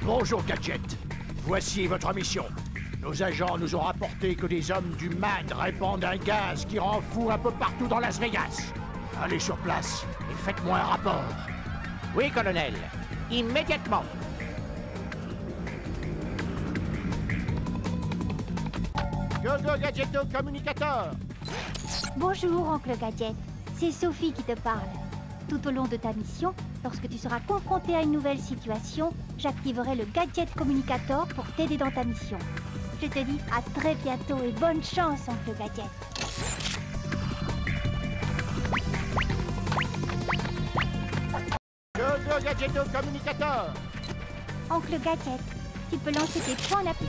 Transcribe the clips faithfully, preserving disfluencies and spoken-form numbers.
Bonjour, Gadget. Voici votre mission. Nos agents nous ont rapporté que des hommes du M A D répandent un gaz qui rend fou un peu partout dans Las Vegas. Allez sur place et faites-moi un rapport. Oui, colonel. Immédiatement. Go, go, Gadget au communicateur. Bonjour, oncle Gadget. C'est Sophie qui te parle. Tout au long de ta mission, lorsque tu seras confronté à une nouvelle situation, j'activerai le Gadget Communicator pour t'aider dans ta mission. Je te dis à très bientôt et bonne chance, oncle Gadget. Go, go, Gadget au communicateur. Oncle Gadget, tu peux lancer tes points d'appui.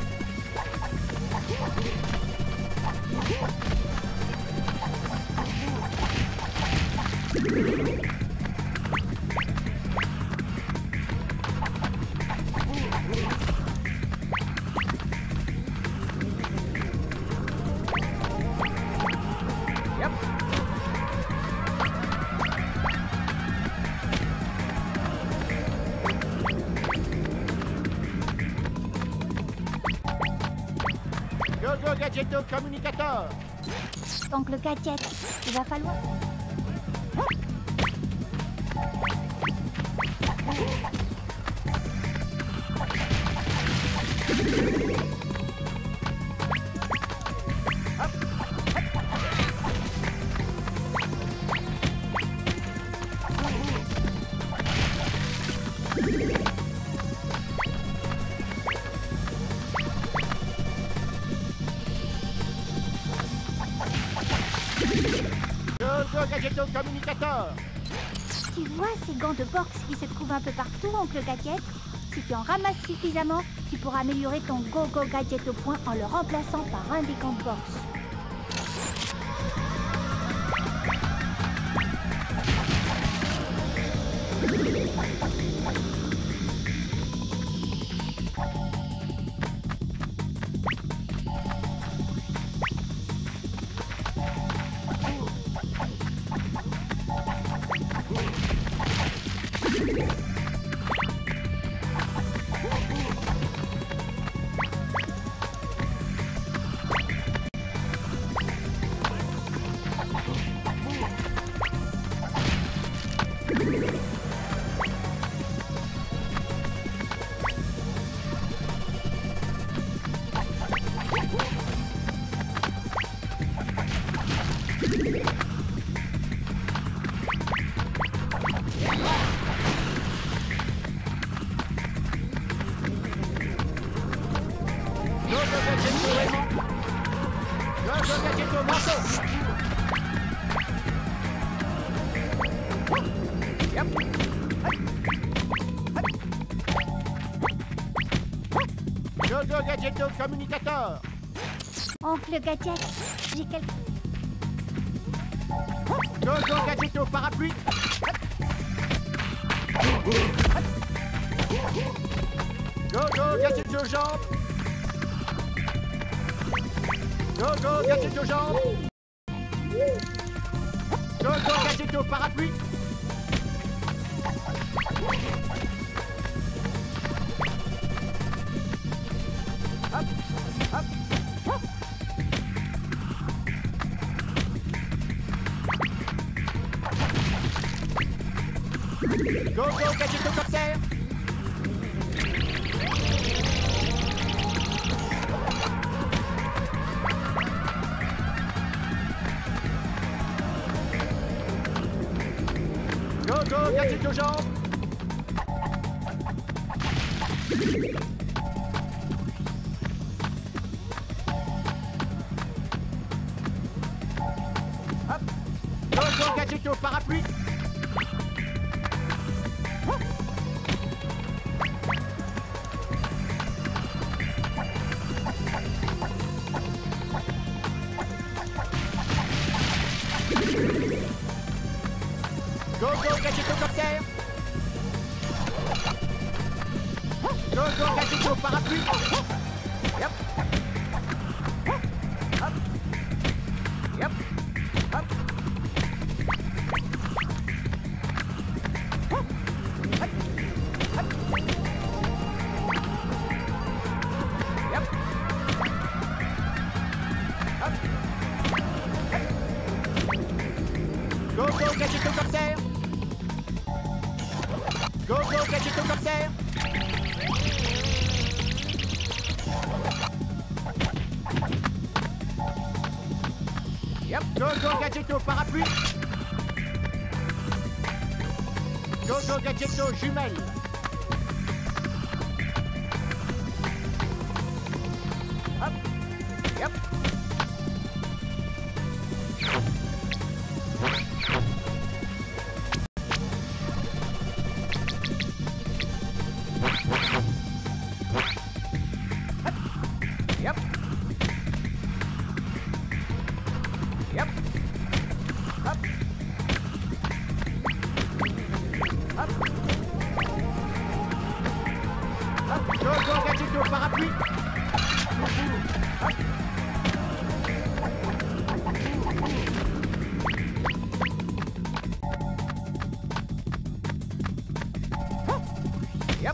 Yep. Go, go, Gadget au communicateur. Oncle Gadget, il va falloir... Go, go, Gadget au communicateur. Tu vois ces gants de boxe qui se trouvent un peu partout, oncle Gadget? Si tu en ramasses suffisamment, tu pourras améliorer ton Go-Go Gadget au point en le remplaçant par un des gants de boxe. Go, go, Gadget au aimant. Go, go, Gadget au manteau. Yep. Go, go, Gadget au communicateur. Oncle Gadget, j'ai quelque... Go, go, Gadget au parapluie. Go, go, Gadget aux jambes. Go, go, Gadget aux jambes. Go, go, Gadget au parapluie. Hop, hop, hop. Go, go, Gadget au copter. Go, go, Gadget aux jambes. Hop. Go, go, Gadget au parapluie. Go, go, Gadget au copter. Go, go, Gadget au parapluie. Yep. Hop. Yep. Hop. Hop. Hop. gadgetocoptère. Yep. Go, go, gadgeto, parapluie. Go, go, gadgeto, jumelle. Hop. Yep. Yep. Yep. Hop. Hop. Hop. Go, go, gadgeto, parapluie. Hop. Yep.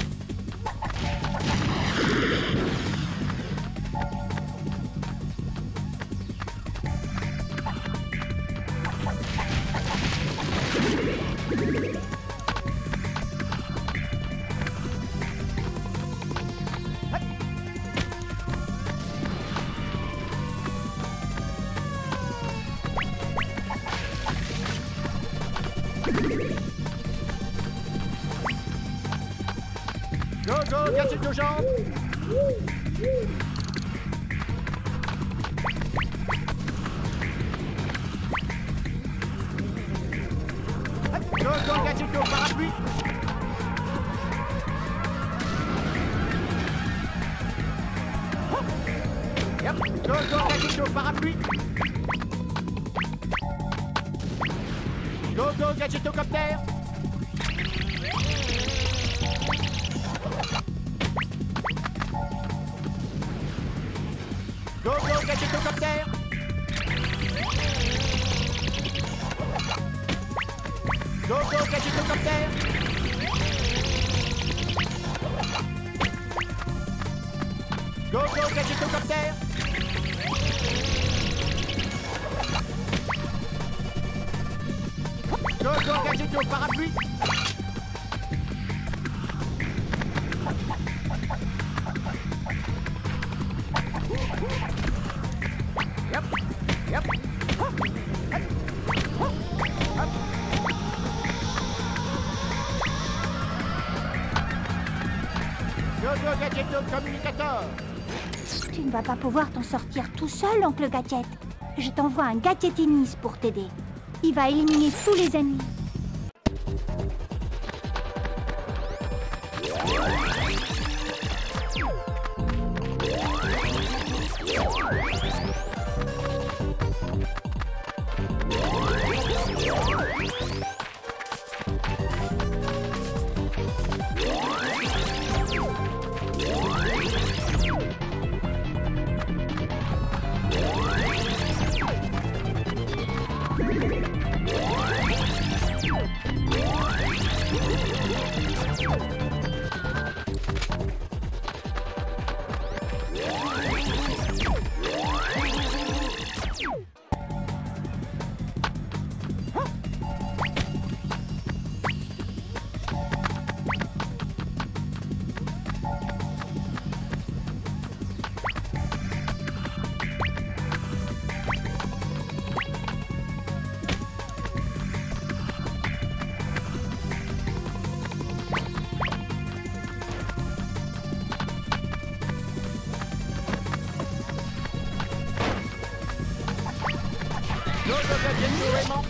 Go, go, gadgeto, jambe. Go, go, gadgeto, parapluie. Yep. Go, go, gadgeto, parapluie. Go, go, gadgetocoptère. Go, go, gadgetocoptère. Go, go, gadgetocoptère. Go, go, gadgetocoptère. Go, go, gadgeto, parapluie. Yep, yep. Hop. Hop. Hop. Go, go, gadgeto, communicateur. Tu ne vas pas pouvoir t'en sortir tout seul, oncle Gadget. Je t'envoie un gadgetiniste pour t'aider. Il va éliminer tous les ennemis. Go, go, gadgeto, aimant.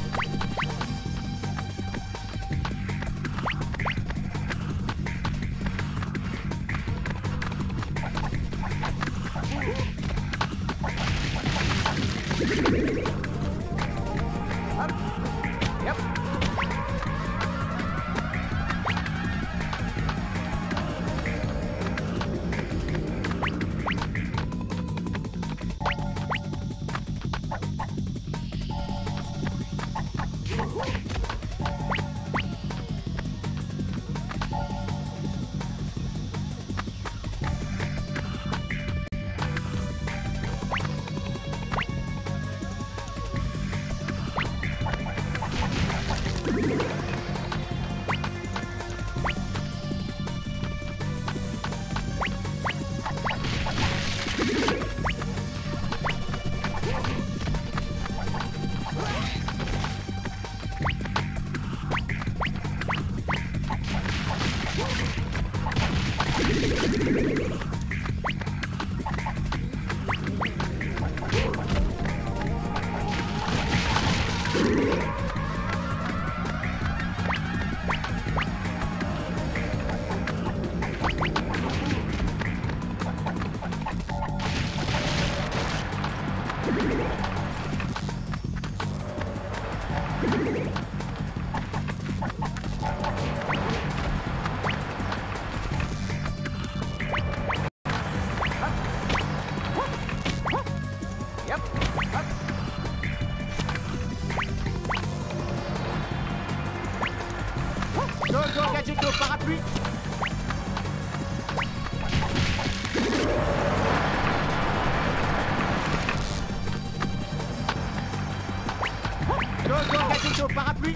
Hop. Yep. parapluie. Jojo Gadgetto parapluie.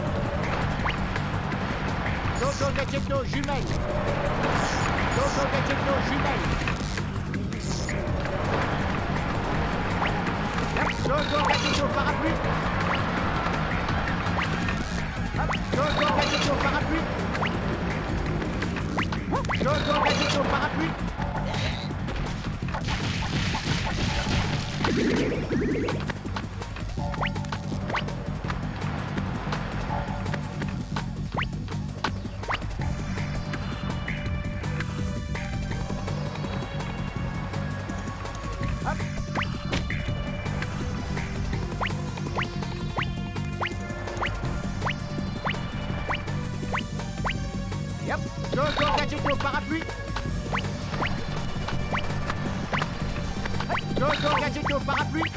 Jojo Gadgetto jumelle. Jojo Gadgetto jumelle. Jojo Gadgetto parapluie. Jojo Gadgetto parapluie. Jojo Gadgetto parapluie. Yep. Jojo Gadgetto parapluie. Jojo Gadgetto parapluie.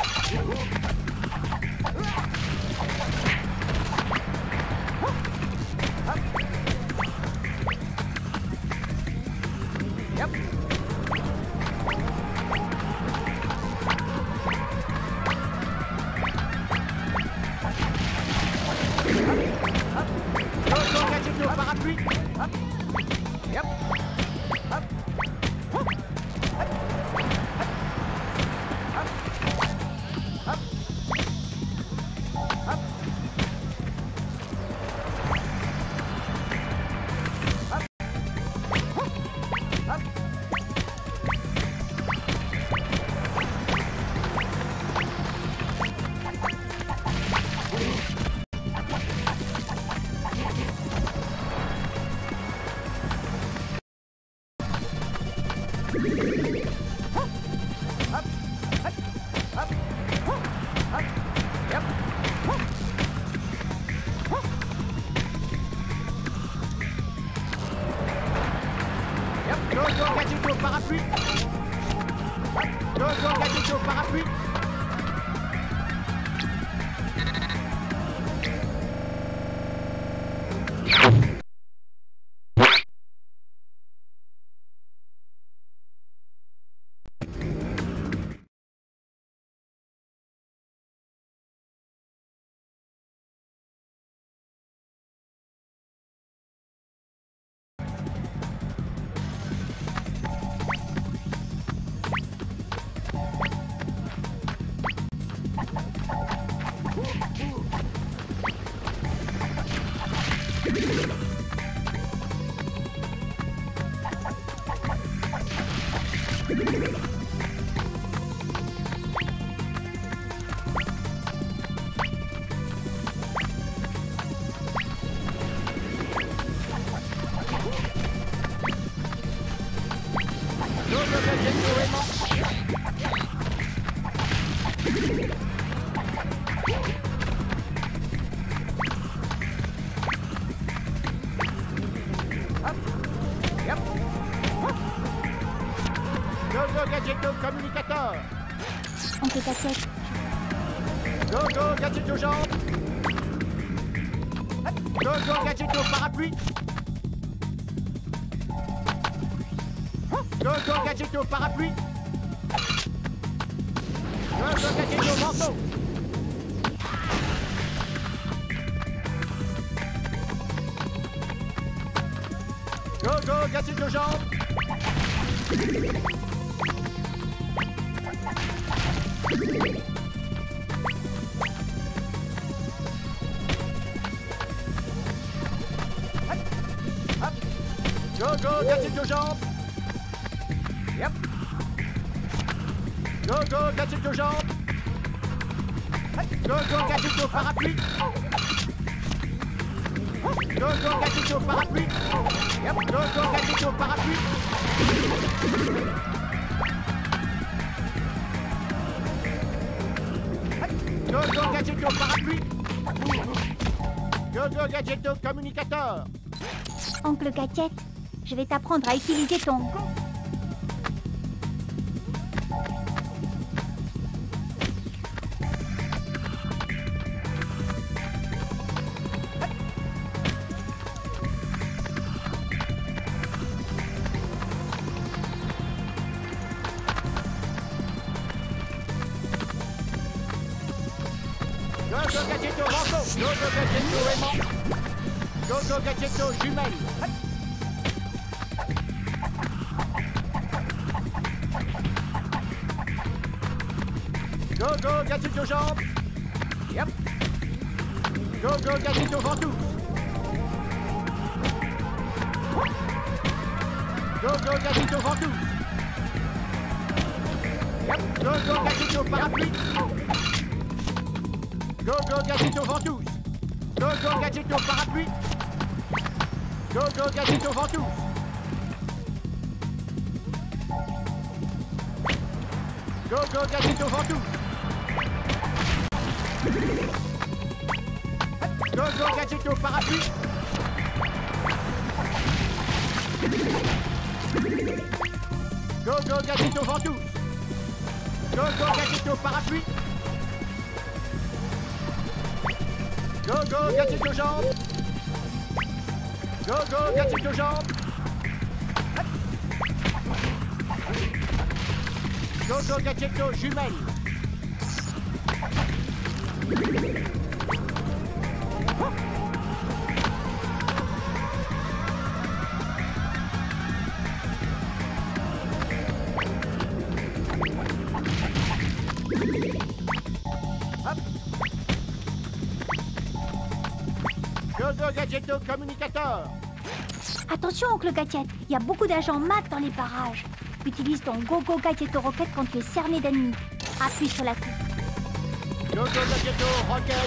Yep. Jojo Gadgetto parapluie. Yep. Hop. Hop. Hop. Hop. Hop. Hop. Jojo Gadgetto parapluie. Jojo Gadgetto parapluie. Jojo Gadgetto aimant. Hop. Yep. Jojo Gadgetto communicateur. Oncle Gadget, Jojo Gadgetto jambe. Jojo Gadgetto parapluie. Jojo Gadgetto parapluie. Jojo Gadgetto manteau. Jojo Gadgetto jambe. Hop. Jojo Gadgetto jambe. Yep. Jojo Gadgetto jambe. Jojo Gadgetto parapluie. Jojo Gadgetto parapluie. Yep. Jojo Gadgetto parapluie. Jojo Gadgetto parapluie. Jojo Gadgetto communicateur. Oncle Gadget, je vais t'apprendre à utiliser ton... Go Go Gadgetto aimant. Go Go Gadgetto jumelle. Go Go Gadgetto jambes. Yep. Go Go Gadgetto ventouse. Go Go Gadgetto ventouse. Yep. Go Go Gadgetto parapluie. Go Go Gadgetto ventouse. Go Go Gadgetto parapluie. Go Go Gadgetto ventouse. Go Go Gadgetto ventouse. Go Go Gadgetto parapluie. Go Go Gadgetto ventouse. Go Go Gadgetto parapluie. Go Go Gadgetto jambes. Go Go Gadgetto jambes. Go Go Gadgetto jumelle. Hop. Go Go Gadgetto communicateur. Attention, oncle Gadget, il y a beaucoup d'agents M A C dans les parages. Utilise ton Go Go Gadgetto roquette quand tu es cerné d'ennemis. Appuie sur la touche. Go Go Gadgetto roquette.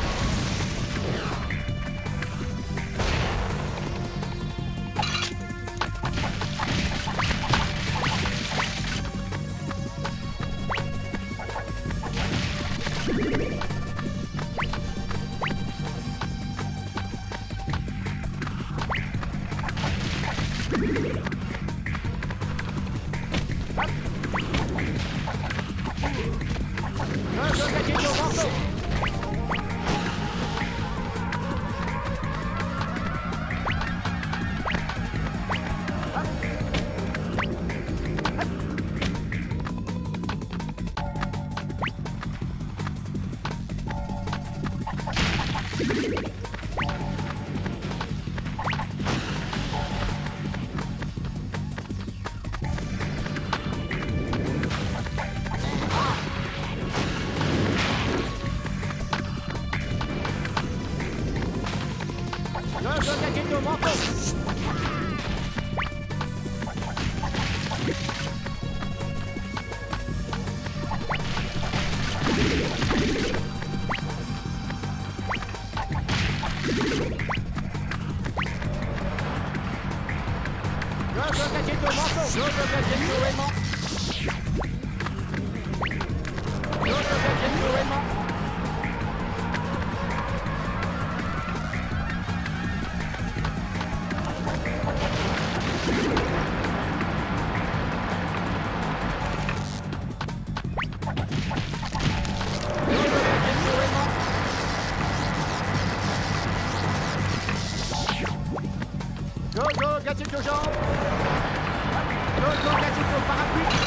Go Go Gadgetto jambes. Go Go Gadgetto parapluie.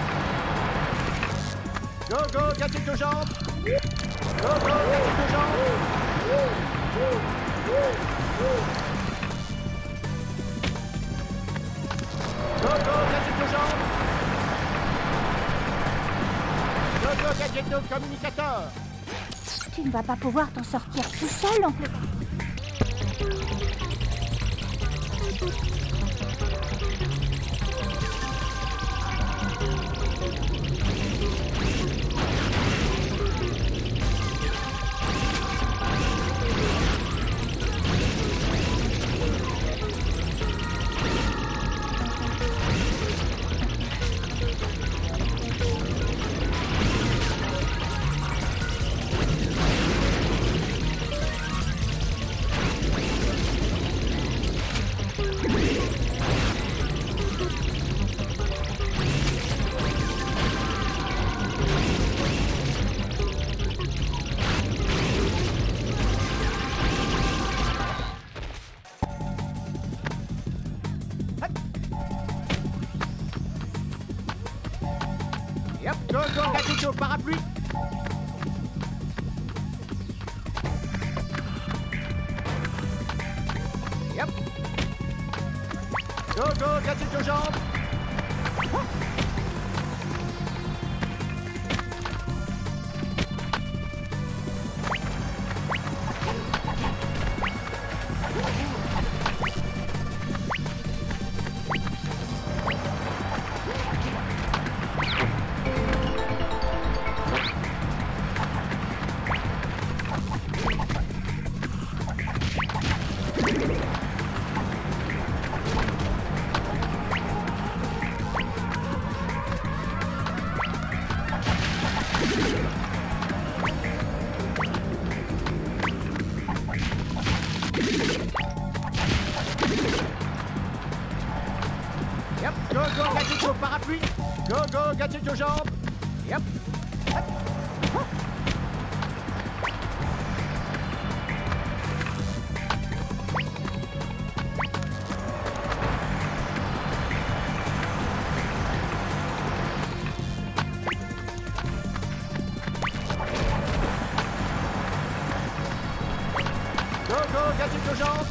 Go Go Gadgetto jambes. Go Go Gadgetto jambes. Go Go Gadgetto jambes. Go Go Gadgetto communicateur. Tu ne vas pas pouvoir t'en sortir tout seul, oncle Gadget. Yep, Go Go Gadgetto parapluie. Go, go, gadget aux jambes. Yep, go, go, gadget au parapluie. Go, go, gadget aux jambes. Yep. Hop. Hop. Go, go, gadget aux jambes.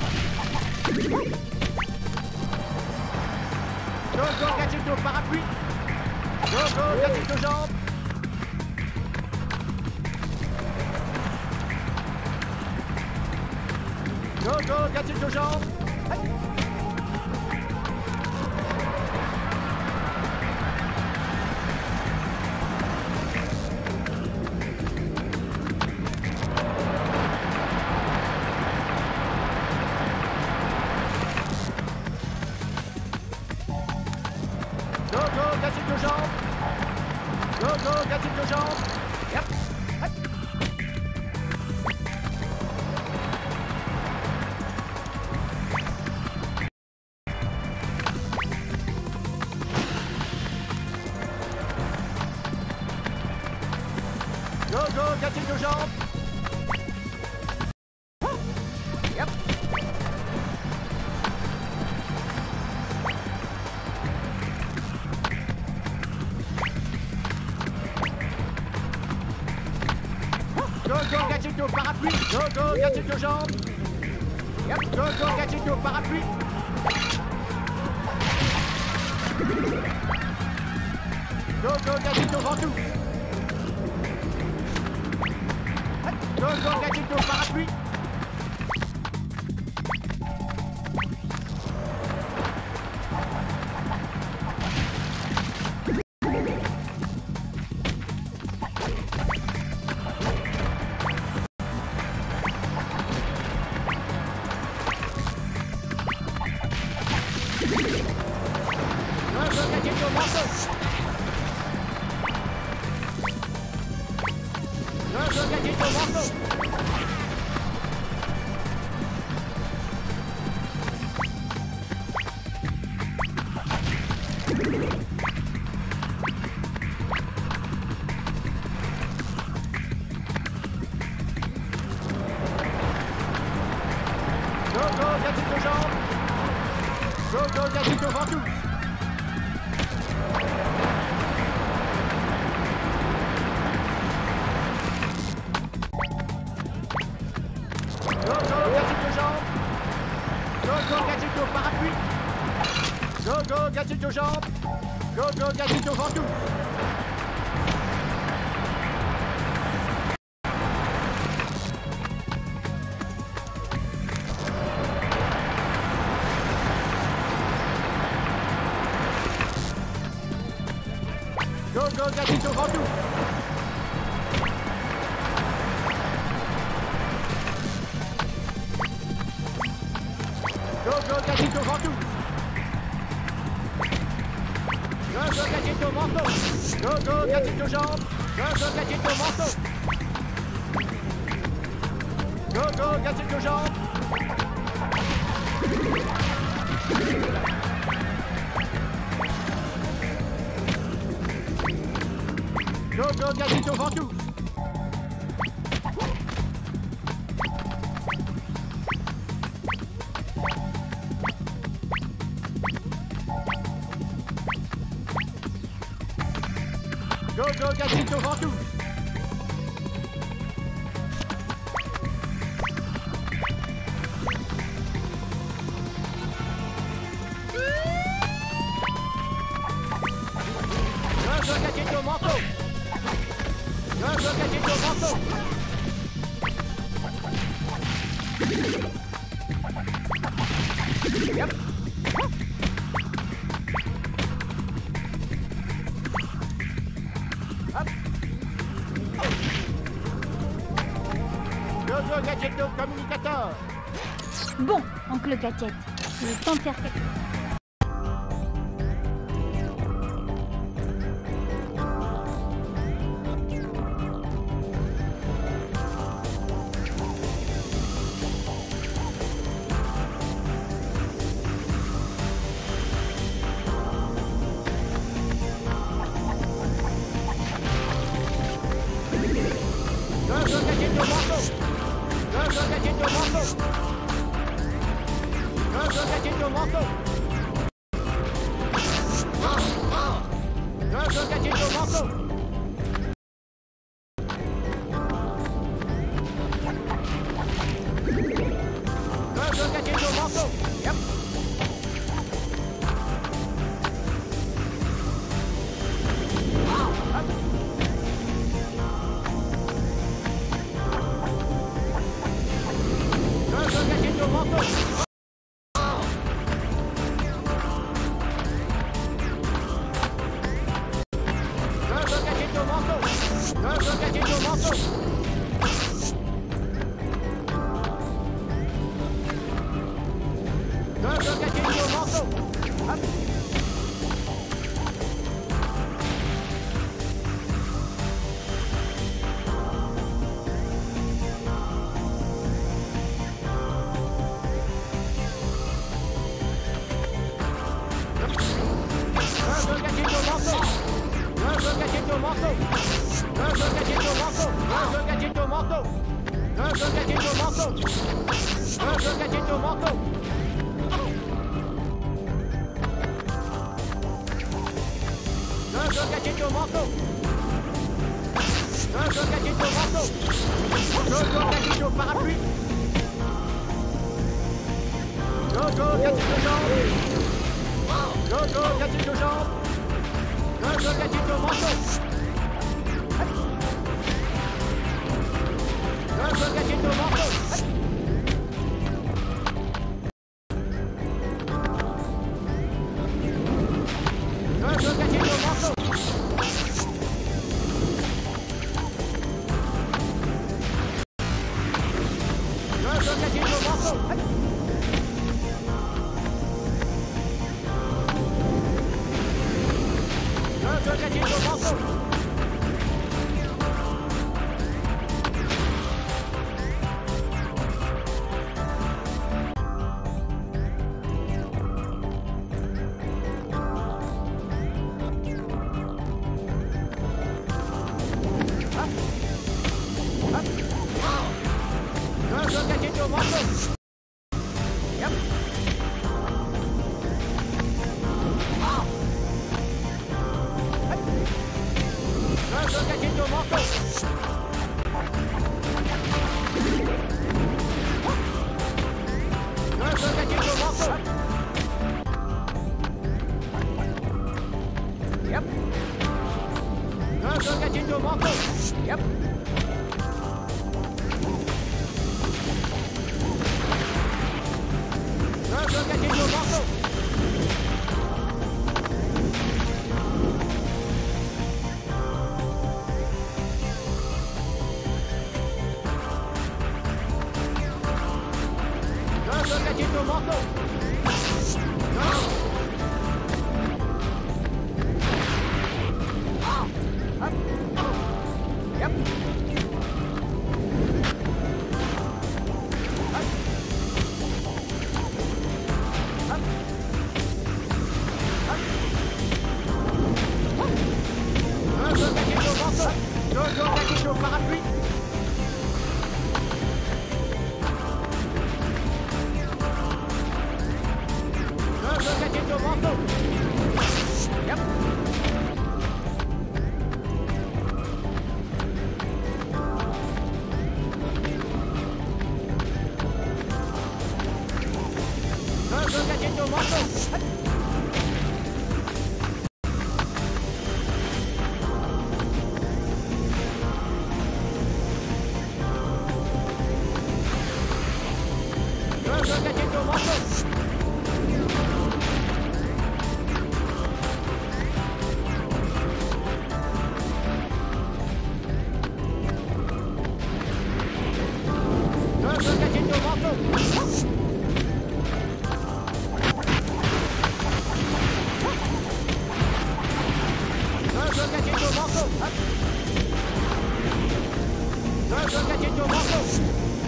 Go, go, gadget au parapluie. Go, go, gadget aux jambes. Go, go, gadget aux jambes. Hey. Go, go, gadget aux jambes. Go, go, gadget aux jambes. Yep. Hop. Go, go, gadget aux jambes. Yep. Go, go, gadget au parapluie. Go, go, gadget aux jambes. Yep, go, go, gadget au parapluie. Go, go, gadget au ventoux. Go, go, gadget au parapluie. Go, go, gadget au manteau. Go, go, gadget au manteau. Go, go, gadget aux jambes. Go, go, gadget au ventoux. Go, go, gadget aux jambes. Go, go, gadget au parapluie. Go, go, gadget aux jambes. Go, go, gadget au ventoux. Go, go, gadget au ventoux. Go, go, gadget au ventoux. Go, go, gadget au manteau. Go, go, gadget aux jambes. Go, go, gadget au manteau. Go, go, gadget aux jambes. Go, go, gadget au ventoux. Go, go, gadget au ventoux. manteau. Yep. Hop. Jojo Gadgetto communicateur. Bon, oncle Gadget, il est temps de faire quelque chose. Jojo Gadgetto manteau. Jojo Gadgetto manteau. Jojo Gadgetto manteau. Jojo Gadgetto manteau. Jojo Gadgetto manteau. Yep. Hop. Jojo Gadgetto manteau. Jojo Gadgetto manteau. Jojo Gadgetto manteau. Jojo Gadgetto manteau. Hop. Jojo Gadgetto manteau. Jojo Gadgetto manteau. Jojo Gadgetto manteau. Jojo Gadgetto manteau. Jojo Gadgetto manteau. Jojo Gadgetto manteau. Jojo Gadgetto manteau. Jojo Gadgetto manteau. Jojo Gadgetto parapluie. Jojo Gadgetto jambe. Jojo Gadgetto jambe. Jojo Gadgetto manteau. Jojo Gadgetto manteau. Jojo Gadgetto manteau. Jojo Gadgetto manteau. Jojo Gadgetto manteau. Jojo Gadgetto manteau. Yep. Jojo Gadgetto manteau. Jojo Gadgetto manteau. Yep. Jojo Gadgetto manteau. Yep. Jojo Gadgetto manteau. Jojo Gadgetto manteau. Hop. Yep. Hop. Hop. Hop. Jojo Gadgetto manteau. Jojo Gadgetto parapluie. Jojo Gadgetto manteau. Yep. Jojo Gadgetto manteau. Jojo Go, Gadgetto, Marco.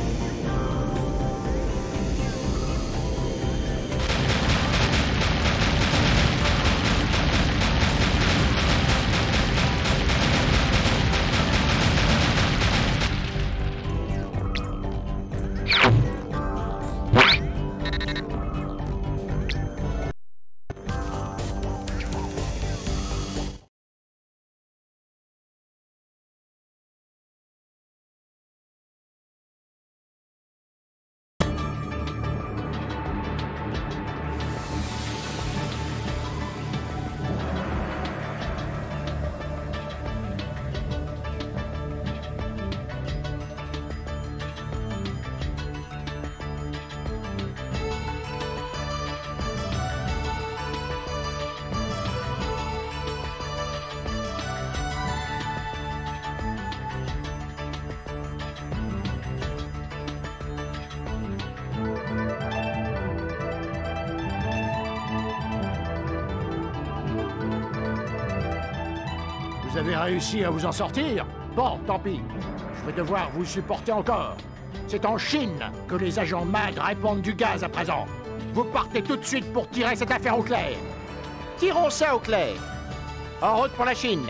Vous avez réussi à vous en sortir? Bon, tant pis. Je vais devoir vous supporter encore. C'est en Chine que les agents M A D répandent du gaz à présent. Vous partez tout de suite pour tirer cette affaire au clair. Tirons ça au clair. En route pour la Chine.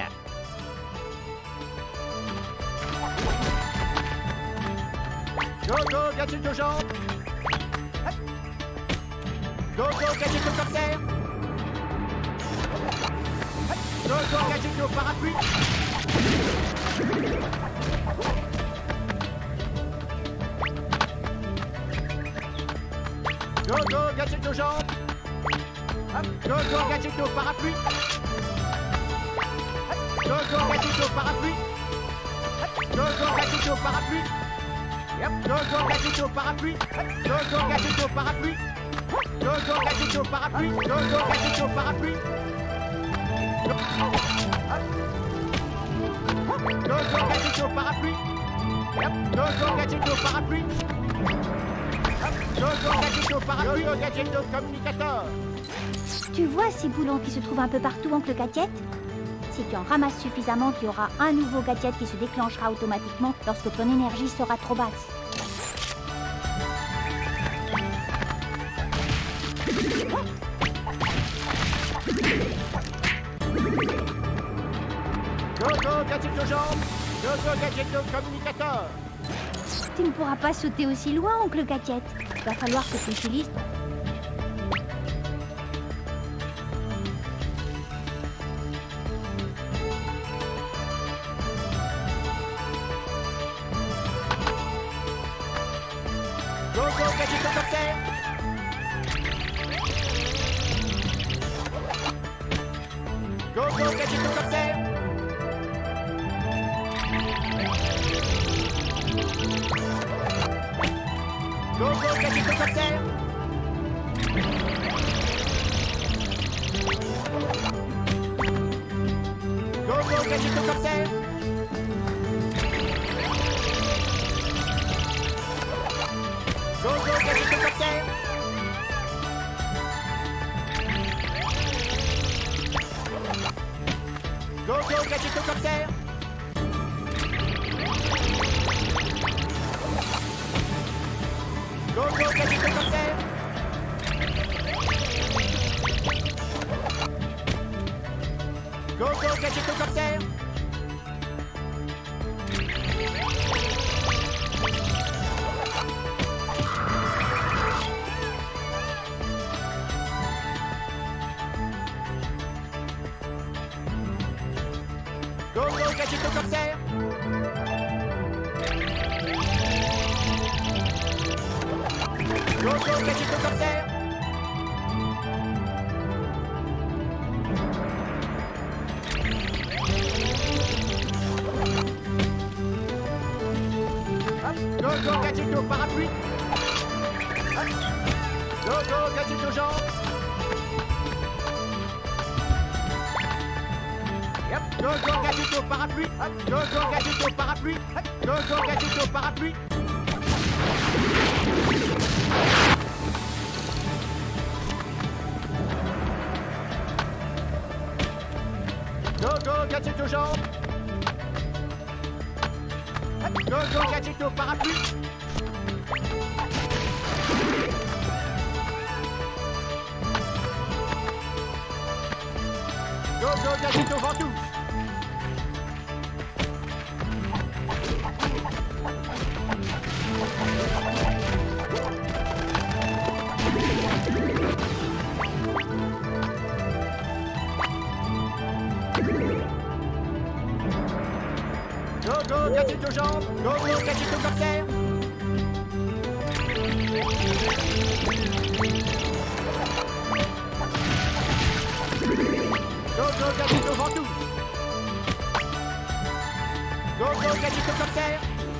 Go, go, Gadgetto jambe. Go, go, Gadgetto copter. Go, go, Gadgetto parapluie. Go, go, Gadgetto jambe. Go, go, Gadgetto parapluie. Go, go, Gadgetto parapluie. Go, go, Gadgetto parapluie. Yep. Go, go, Gadgetto parapluie. Go, go, Gadgetto parapluie. Go, go, Gadgetto parapluie. Go, go, Gadgetto parapluie. Go, go, Gadgetto parapluie. Yep. Go, go, Gadgetto parapluie. Go, go, Gadgetto parapluie. Go, go, Gadgetto communicateur. Tu vois ces boulons qui se trouvent un peu partout, oncle Gadget? Si tu en ramasses suffisamment, tu auras un nouveau gadget qui se déclenchera automatiquement lorsque ton énergie sera trop basse. Go, go, Gadgetto jambe. Go, go, Gadgetto communicateur. Tu ne pourras pas sauter aussi loin, oncle Gadget. Il va falloir que tu utilises... Go, go, Gadgetto copter. Go, go, Gadgetto copter. Go, go, Gadgetto copter. Go, go, Gadgetto copter. Go, go, Gadgetto copter. Go, go, Gadgetto copter. Go, go, Gadgetto copter. Go, go, Gadgetto copter. Go, go, Gadgetto copter. Go, go, Gadgetto copter. Go, go, Gadgetto parapluie. Go, go, Gadgetto jambe. Yep. Go, go, Gadgetto parapluie. Go, go, Gadgetto parapluie. Go, go, Gadgetto parapluie. Go, go, Gadgetto jambe. Go-Go Gadget au parapluie. Go-Go Gadget aux ventouses. Go-Go Gadget aux jambes. Go-Go Gadget au copter. Go-Go Gadget aux ventouses. Go-Go Gadget au copter.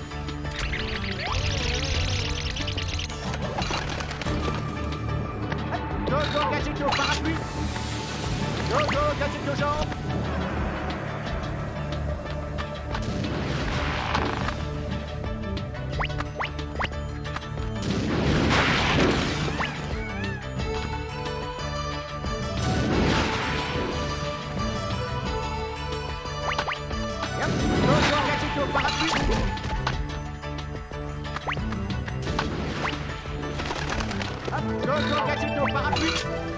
Go-Go Gadget au parapluie. Go-Go Gadget aux jambes. Go-Go Gadget au parapluie.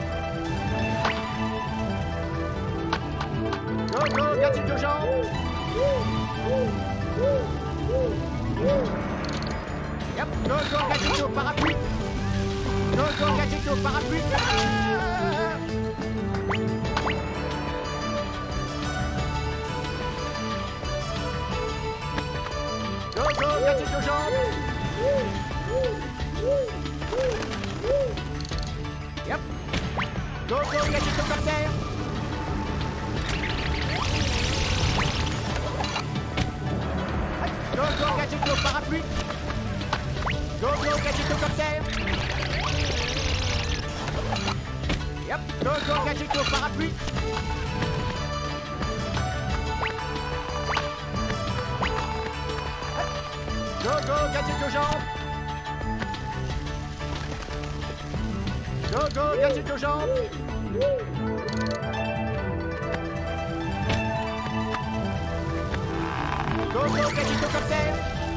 Go-Go Gadget aux jambes. Yep. Go-Go Gadget au parapluie. Go-Go Gadget au parapluie. Go-Go Gadget aux jambes. Yep. Go-Go Gadget au copter. Go-Go Gadget au parapluie. Go-Go Gadget au copter. Yep. Go-Go Gadget au parapluie. Go-Go Gadget aux jambes. Go-Go Gadget aux jambes. Go-Go Gadget au copter.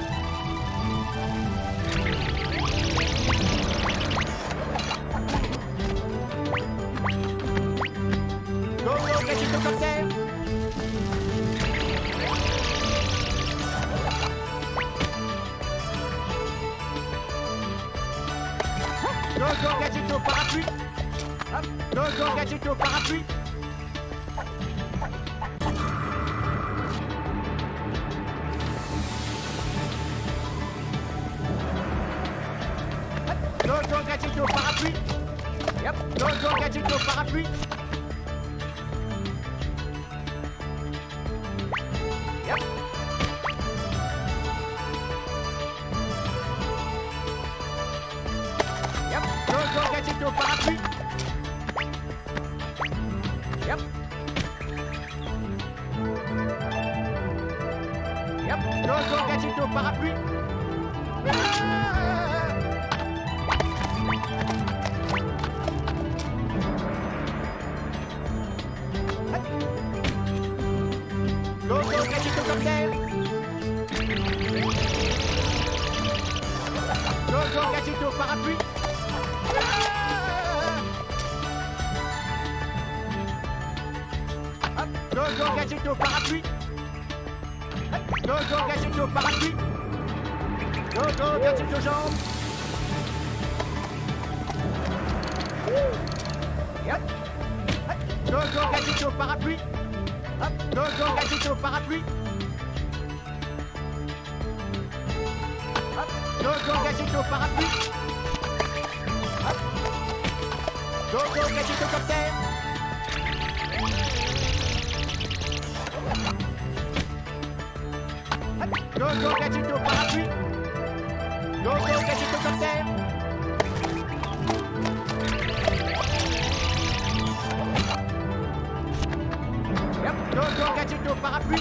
Go-Go Gadget au copter. Go-Go Gadget au parapluie. Go-Go Gadget au parapluie. Go-Go Gadget au parapluie. Yep. Go-Go Gadget au parapluie. Yep. Yep. Go-Go Gadget au parapluie. Yep. Yep. Go-Go Gadget au parapluie. Go-Go Gadget au copter. Go-Go Gadget au parapluie. Go-Go Gadget au parapluie. Go-Go Gadget au parapluie. Go-Go Gadget aux jambes. Yep. Go-Go Gadget au parapluie. Go-Go Gadget au parapluie. Go-Go Gadget au parapluie. Go-Go Gadget au copter. Go-Go Gadget au parapluie. Go-Go Gadget au copter. Yep. Go-Go Gadget au parapluie.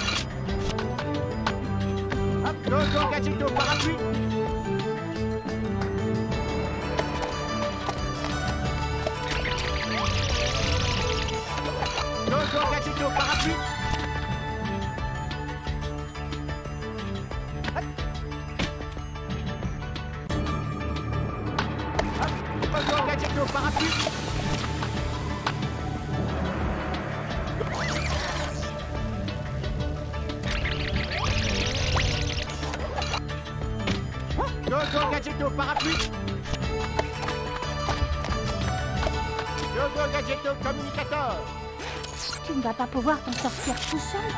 Go-Go Gadget au parapluie. Go-Go Gadget au parapluie. Gadgetto parapluie. Go Go Gadgetto communicateur. Tu ne vas pas pouvoir t'en sortir tout seul.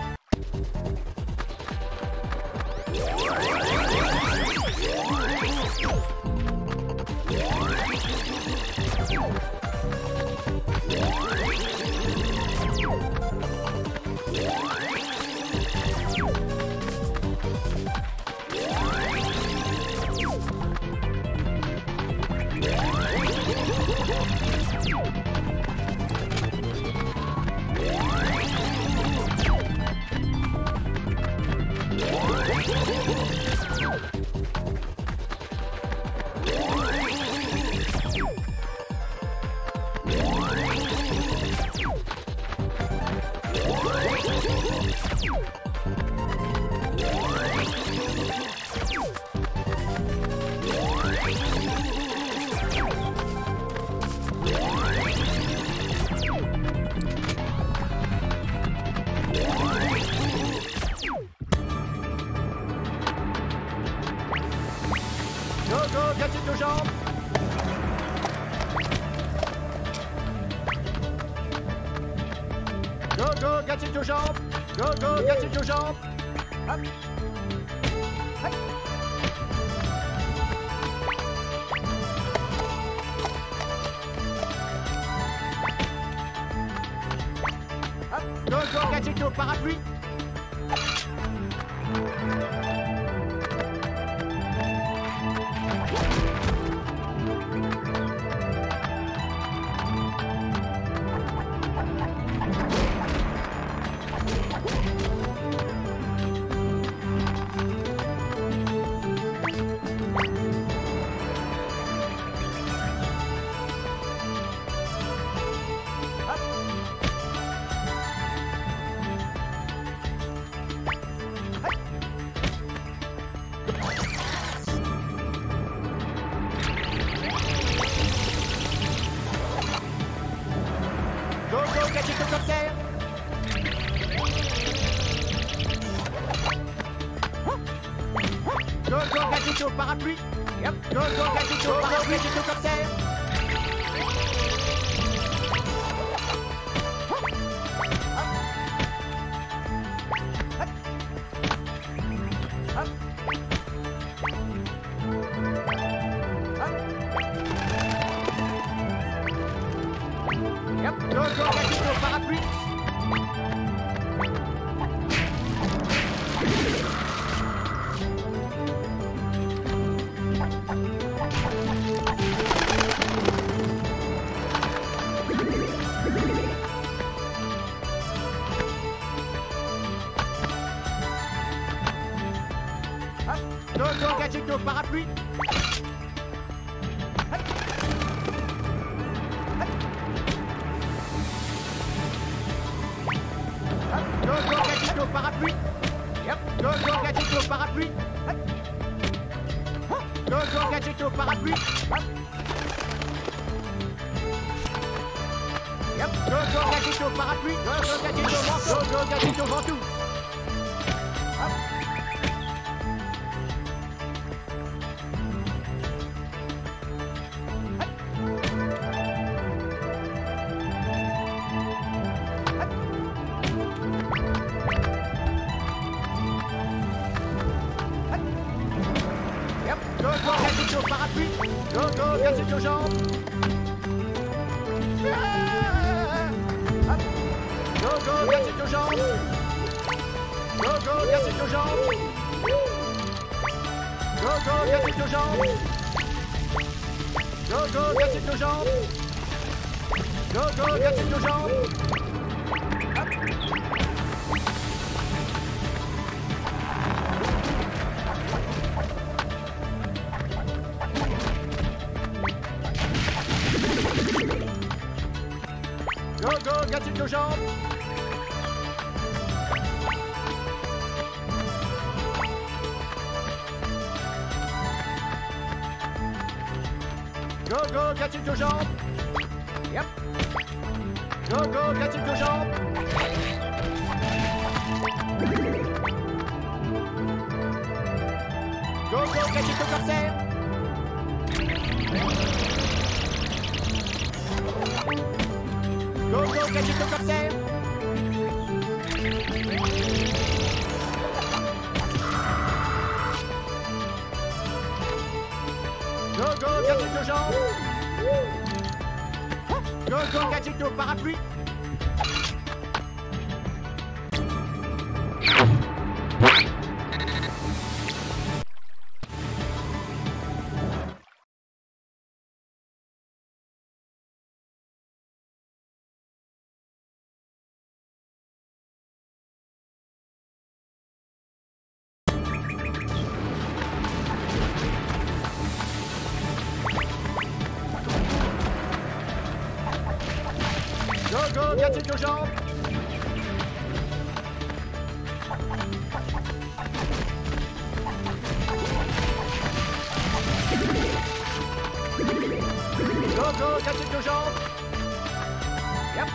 Go Go Gadgetto jambes. Go Go Gadgetto jambes. Go Go Gadgetto jambes. Hop. Hop. Hop. Go Go Gadgetto parapluie. Go Go Gadgetto copter. Go Go Gadgetto parapluie. Yep. Go Go Gadgetto parapluie. Gadgetto copter. Yep. Go Go Gadgetto parapluie. Go Go Gadgetto parapluie. Go Go Gadgetto parapluie. Yep. Go Go Gadgetto parapluie. Go Go Gadgetto parapluie. Yep. Go Go Gadgetto parapluie. Go Go Gadgetto ventouse. Go Go Gadgetto ventouse. Go Go Gadgetto parapluie. Go Go Gadgetto jambes. Hop. Go Go Gadgetto jambes. Go Go Gadgetto jambes. Go Go Gadgetto jambes. Go Go Gadgetto jambes. Go Go Gadgetto jambes. Go Go Gadgetto jambes. Go Go Gadgetto jambes. Yep. Go Go Gadgetto jambes. Go Go Gadgetto copter. Go, go, gadgetocopter. Go, go, gadget aux jambes. Go, go, gadget au parapluie. Go, go, gadget aux jambes. Go, go, gadget aux jambes. Yep.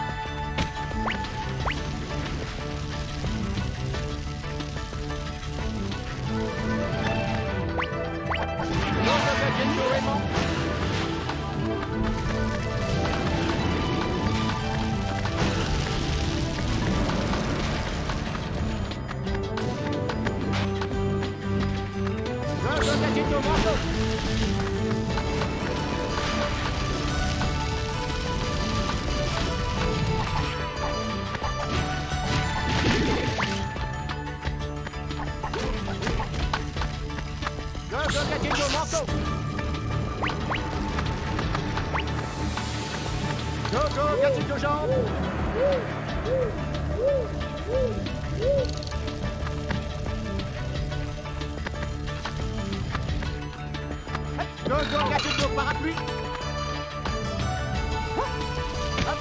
Go, go, gadget au aimant. Gadget au manteau. Go, go, gadget au manteau. Go, go, gadget aux jambes. Go, go, gadget au parapluie. Hop.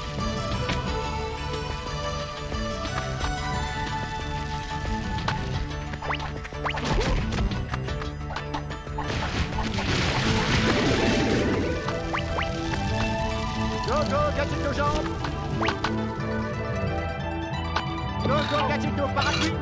Go, go, gadget aux jambes. Go, go, gadget au parapluie.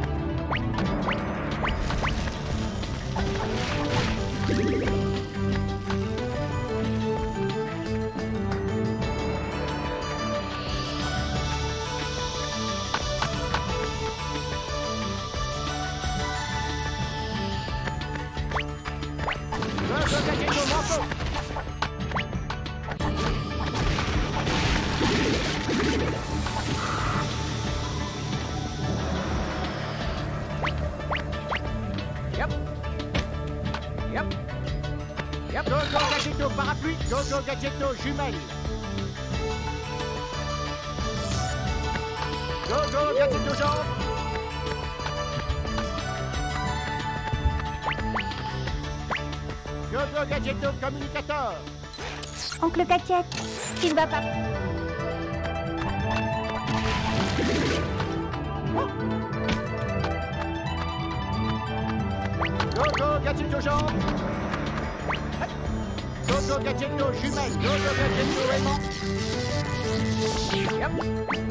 Go, go, gadget au manteau. Yep. Yep. Yep. Go, go, gadget au parapluie. Go, go, gadget aux jumelles. Go, go, gadget aux jambes. Go, go, gadget au communicateur. Oncle Gadget, tu ne vas pas... Go, go, gadget aux jambes. Go, go, gadget aux jumelles. Go, go, gadget au aimant. Yep.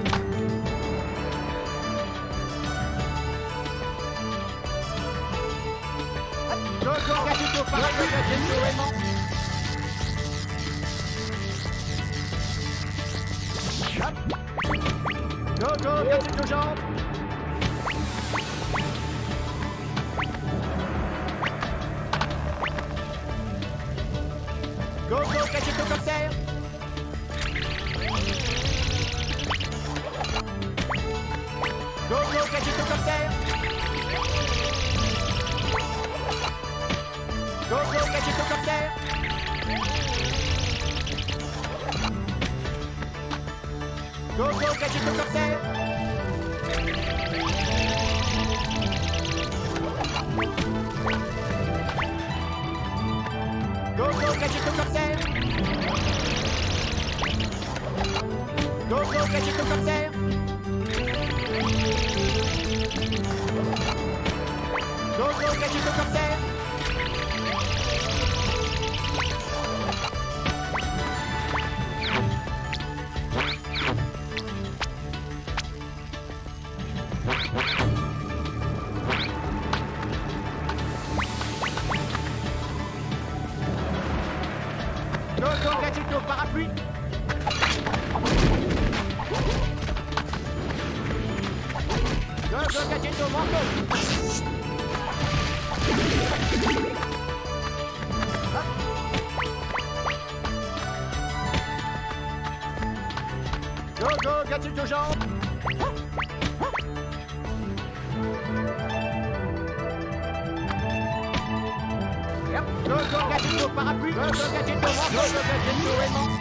Go, go, gadget au parapluie. Gadget au aimant. Hop. Go, go, gadget aux jambes. Go, go, gadgetocopter. Go, go, gadgetocopter. Go, go, gadgetocopter. Go, go, gadgetocopter. Go, go, gadgetocopter. Go, go, gadgetocopter. Go, go, gadgetocopter. Gadgetto manteau. Go, go, Gadgetto jambe. Yep. Go, go, Gadgetto parapluie. Go, go, Gadgetto manteau. Go, go, Gadgetto aimant.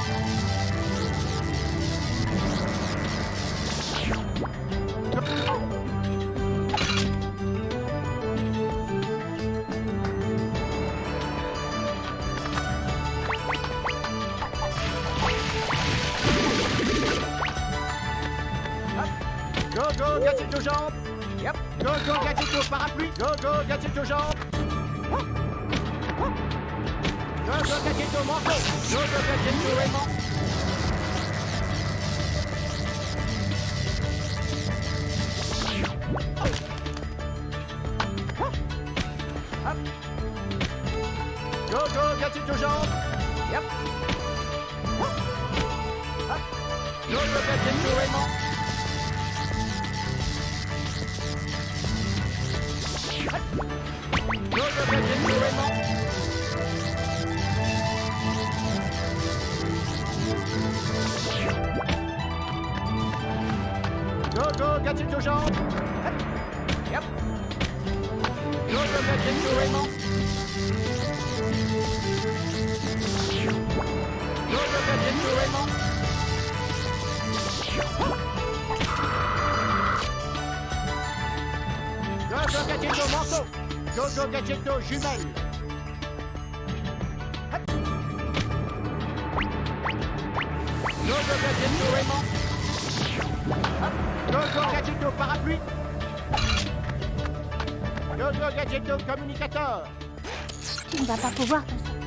Go, go, Gadgetto jambe. Yep. Go, go, Gadgetto parapluie. Go, go, Gadgetto jambe. Go, go, Gadgetto manteau. Go, go, Gadgetto aimant. Go, go, Gadgetto jambe. Yep. Go, go, Gadgetto aimant. Go, go, Gadgetto aimant. Go, go, Gadgetto jambe. Yep. Go, go, Gadgetto aimant. Go, go, Gadgetto aimant. Go, go, Gadgetto manteau. Go, go, Gadgetto jumelle. Go, go, Gadgetto aimant. Go, go, Gadgetto parapluie. Go, go, Gadgetto communicateur. Tu ne vas pas pouvoir t'en sortir.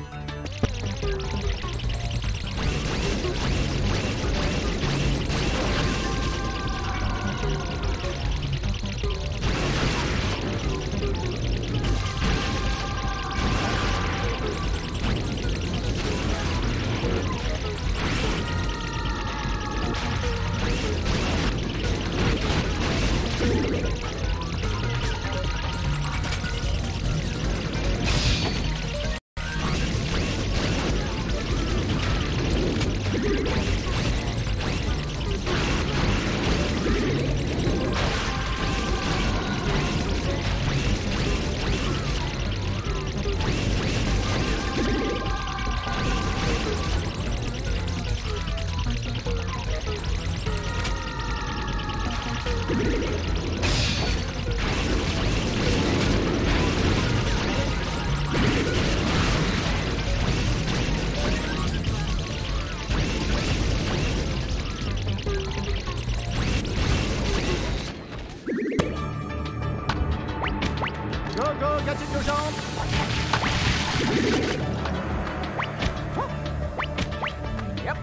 Go, go, Gadgetto jambe. Yep.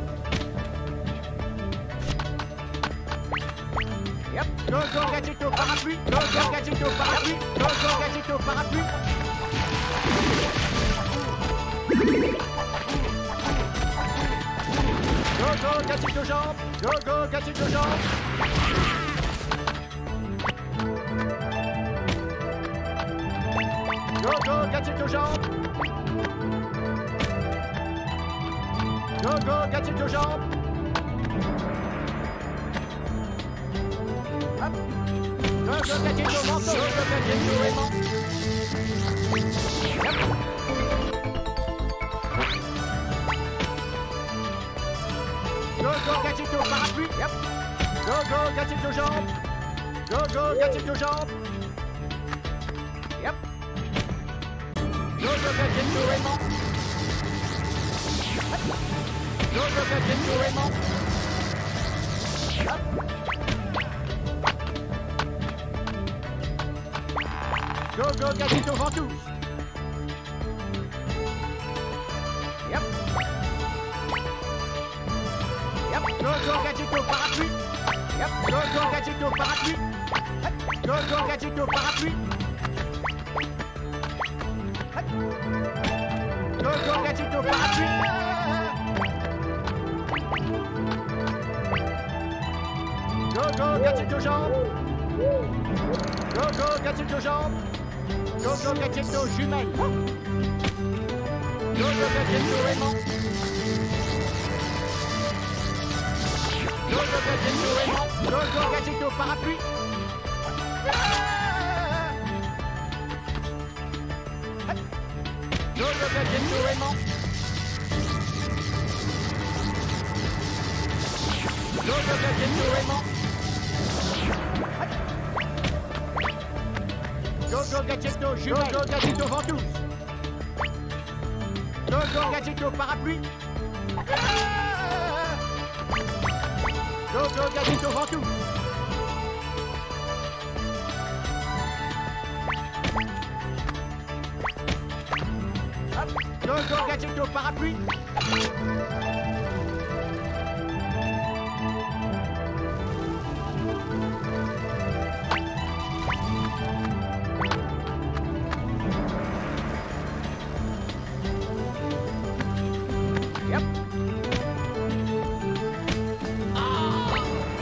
Yep. Go, go, Gadgetto parapluie. Go, go, Gadgetto parapluie. Go, go, Gadgetto parapluie. Go, go, Gadgetto jambe. Go, go, Gadgetto jambe. Go, go, Gadgetto jambe. Go, go, Gadgetto jambe. Hop. Go, go, Gadgetto manteau. Go, go, Gadgetto aimant. Yep. Go, go, Gadgetto parapluie. Yep. Go, go, Gadgetto jambe. Go, go, Gadgetto jambe. Yep. Go, go, Gadgetto aimant. Go, go, Gadgetto aimant. Hop. Go, go, Gadgetto ventouse. Yep. Yep. Go, go, Gadgetto parapluie. Yep. Go, go, Gadgetto parapluie. Go, go, Gadgetto parapluie. Go, go, Gadgetto parapluie. Go, go, Gadgetto jambe. Go, go, Gadgetto jambes. Go, go, Gadgetto jumelles. Go, go, Gadgetto aimant. Go, go, Gadgetto aimant. Go, go, Gadgetto parapluie. Go, go, Gadgetto aimant. Go, go, Gadgetto aimant. Go, go, Gadgetto jumelles. Go, go, Gadgetto ventouse. Go, go, Gadgetto parapluie. Go, go, Gadgetto ventouse. Go, go, Gadgetto parapluie. Yep. Ah.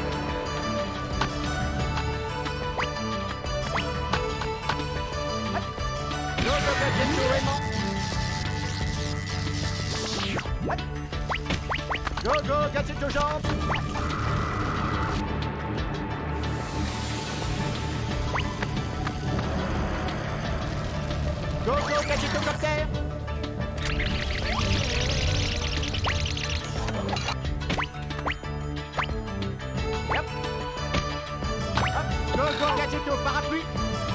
Go, go, Gadgetto aimant. Go, go, Gadgetto jambes. Go, go, Gadgetto copter. Yep. Hop. Go, go, Gadgetto parapluie.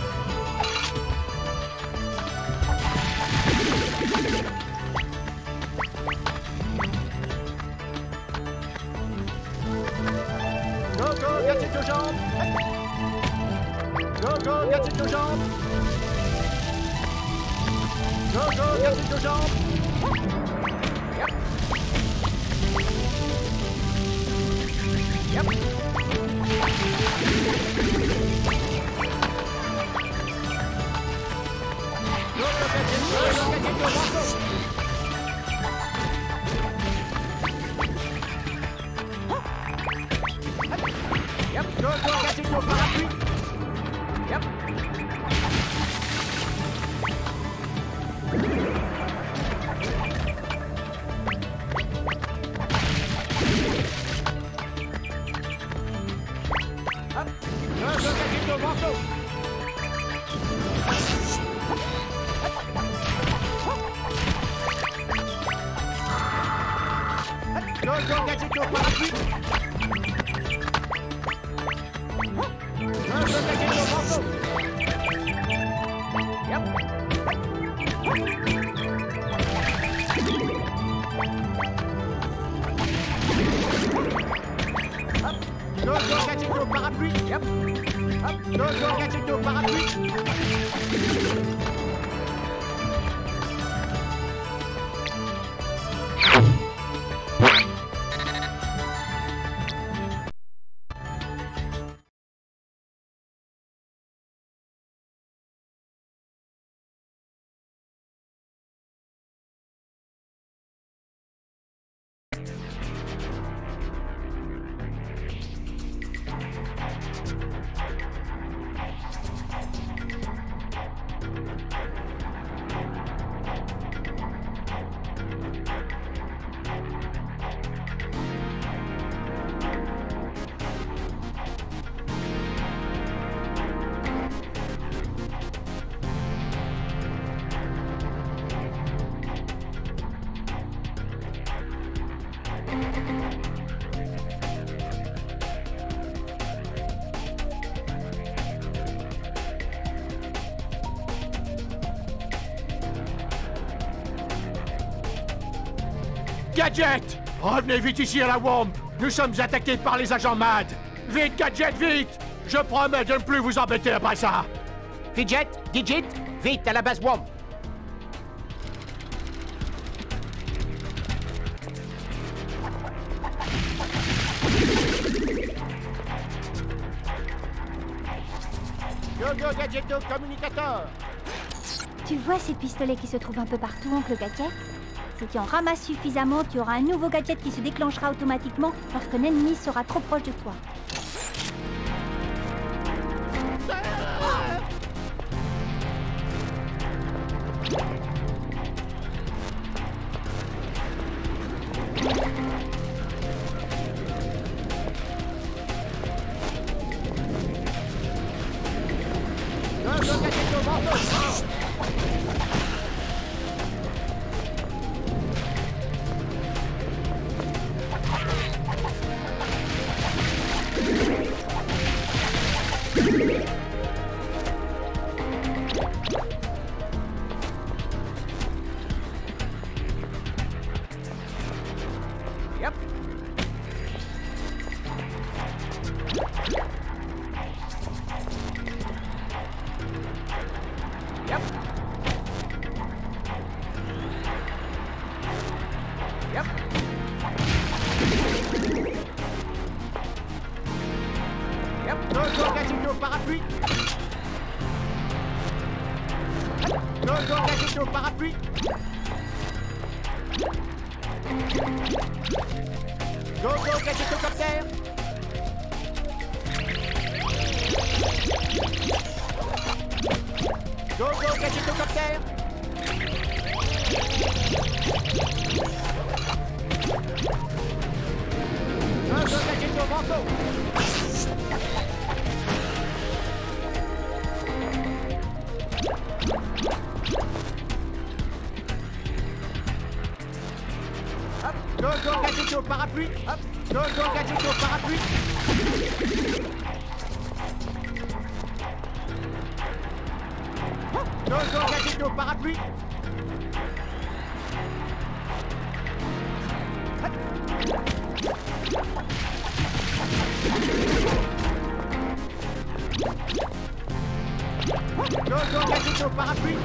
Go, go, Gadgetto jambes. Go, go, Gadgetto jambes. Go, go, Gadgetto jambes. Yep. Yep. Go, go, Gadgetto, go, go, Gadgetto ventouse. Yep, go, go, Gadgetto parapluie. Yep. Hop. Go, go, Gadgetto ventouse. Go, go, Gadgetto parapluie. Go, go, Gadgetto ventouse. Yep. Hop. Go, go, Gadgetto parapluie. Yep. Hop. Go, go, Gadgetto parapluie. Gadget! Revenez vite ici à la Womp! Nous sommes attaqués par les agents M A D! Vite, Gadget, vite! Je promets de ne plus vous embêter après ça! Fidget, Digit, vite à la base Womp. Go, go, Gadgetto communicateur! Tu vois ces pistolets qui se trouvent un peu partout, oncle Gadget? Si tu en ramasses suffisamment, tu auras un nouveau gadget qui se déclenchera automatiquement lorsqu'un ennemi sera trop proche de toi. hélicoptère. Go, go, gadget, go, morceau. Yep. Yep. Yep. Yep. Go, go, gadget, go, parapluie. Go, go, gadget, go, parapluie. Go, go, gadget, hélicoptère. Go, go, gadget, hélicoptère. Go, go, gadget, go, morceau. Hop. Go, go, gadget, go, parapluie. Hop. Go, go, gadget, go, parapluie. Go, go, gadget, go, parapluie. Go, go, gadget, go, parapluie.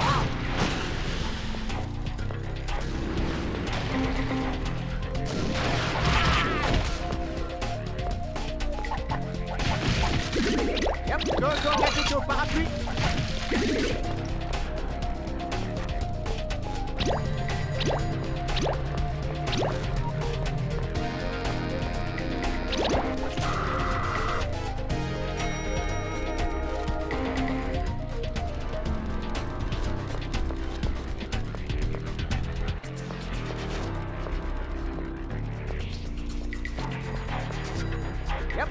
Yep. Go, go, gadget, go, parapluie. Yep.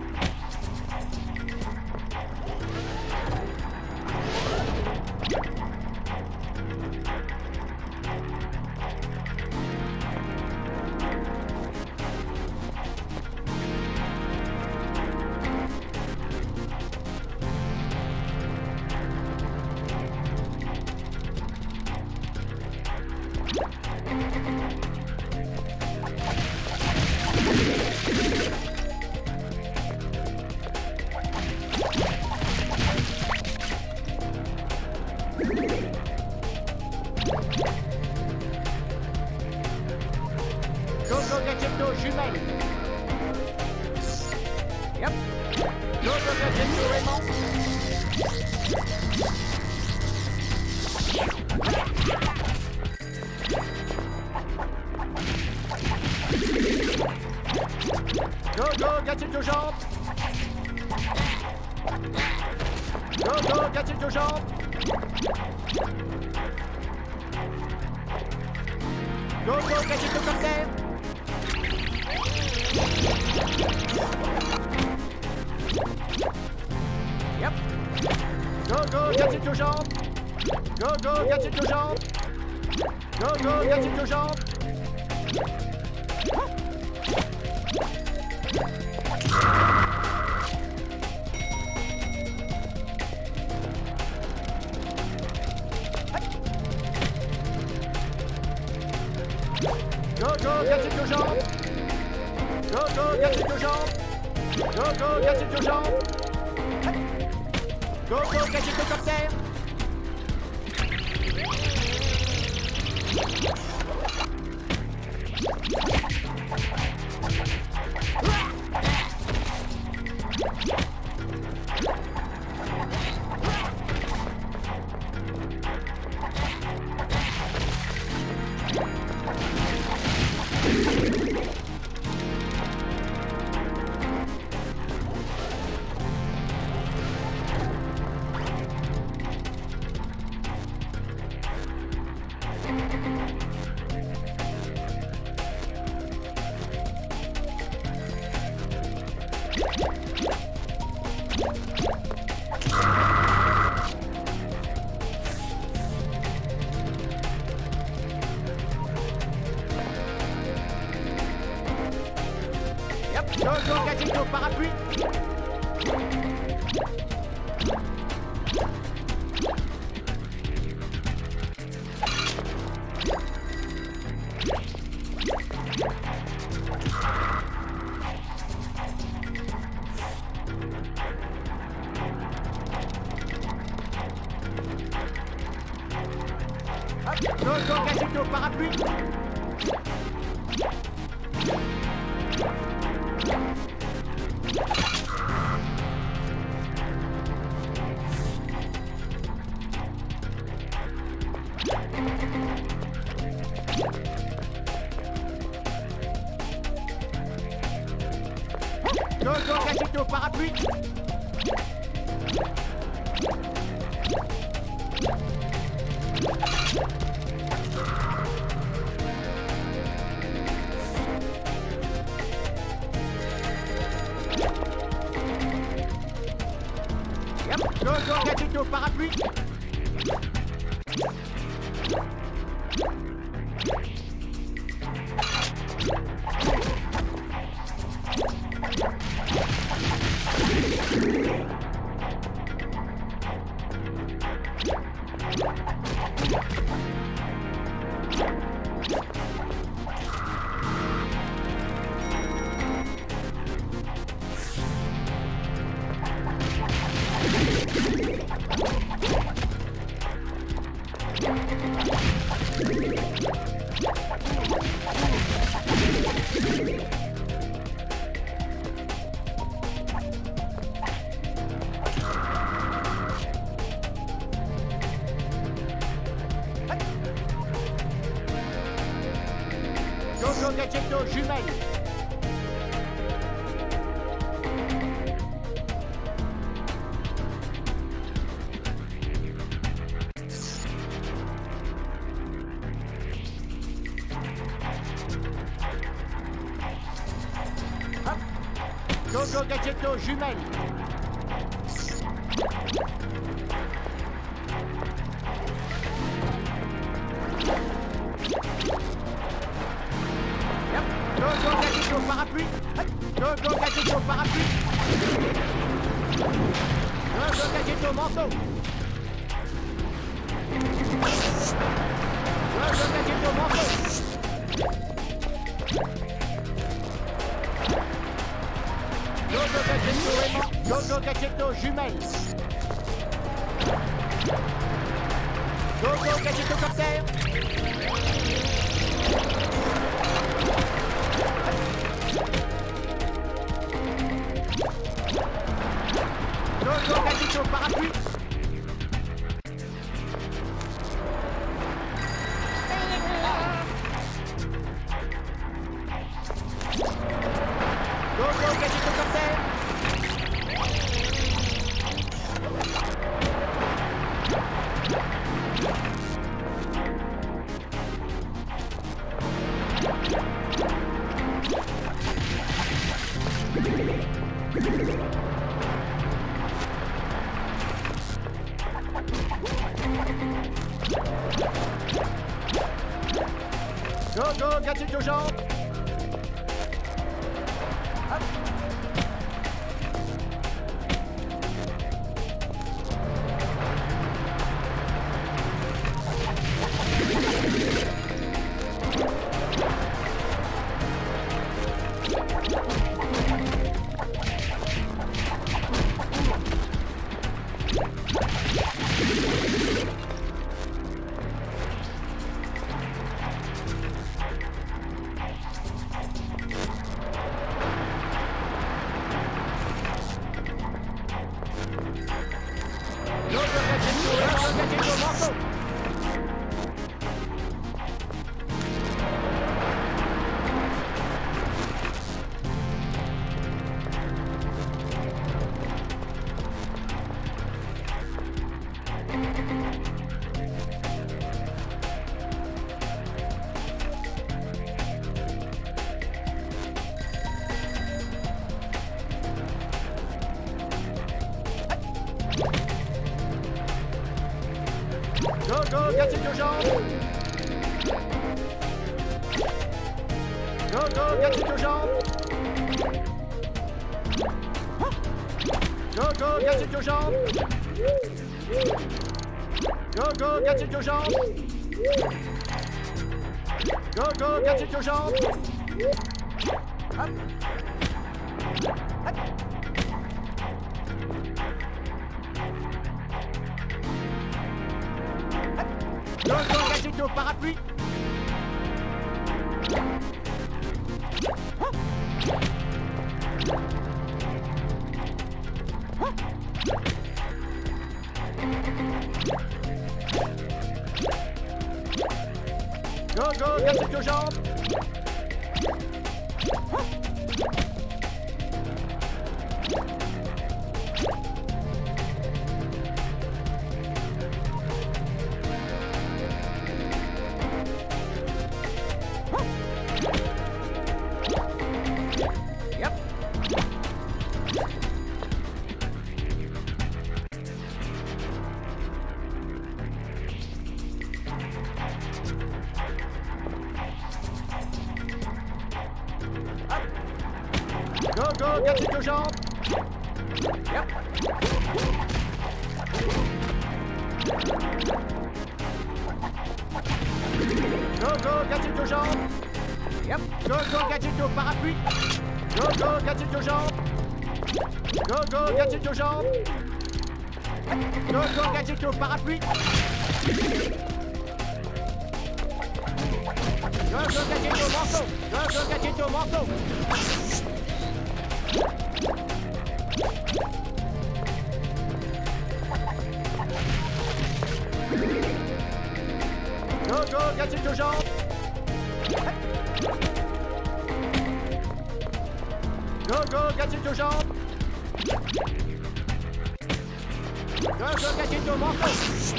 Go, go, gadget, go, jumelle. Yep. Go, go, gadget, go, Raymond. Go, go, gadget, go, jambes. Go, go, gadget, go, jambes. Go, go, gadget, go, comme terre. Yep. Go, go, gadget, go, jambes. Go, go, gadget, go, jambes. Go, go, gadget, go, jambes. Go, go, gadget, go, jambes. Go, go, gadget, go, jambes. Go, go, gadget, go, jambes. Go, go, gadget, go, comme terre. gadget au parapluie. Go-go gadget au parapluie. Go-go gadget au parapluie. Go-go gadget au parapluie. Go-go gadget aux jumelles. Go-go gadget aux jumelles. Go-go gadget au parapluie. Go-go gadget au parapluie. Go-go gadget au manteau. Go-go gadget au manteau. Go-go gadget au aimant. Go-go gadget aux jumelles. Go-go gadget au copter. Go-go gadget au parapluie. Go-go gadget au copter. Go-go gadget aux jambes. Go-go gadget aux jambes. Go-go gadget aux jambes. Go, go, gadget d'urgence. Go, go, gadget d'urgence. Go, go, gadget d'urgence. Hop. Hop. Go, go, gadget au parapluie. Go, go, gadget d'urgence. Yep. Go, go, gadget d'urgence. Yep. Go, go, gadget d'urgence. Yep. Go, go, gadget au parapluie. Go, go, gadget d'urgence. Go, go, gadget d'urgence. Go, go, gadget au parapluie. Go, go, gadget au manteau. Go, go, gadget au manteau. Go, go, gadget d'urgence. Go, go, gadget d'urgence. Go, go, gadget au manteau.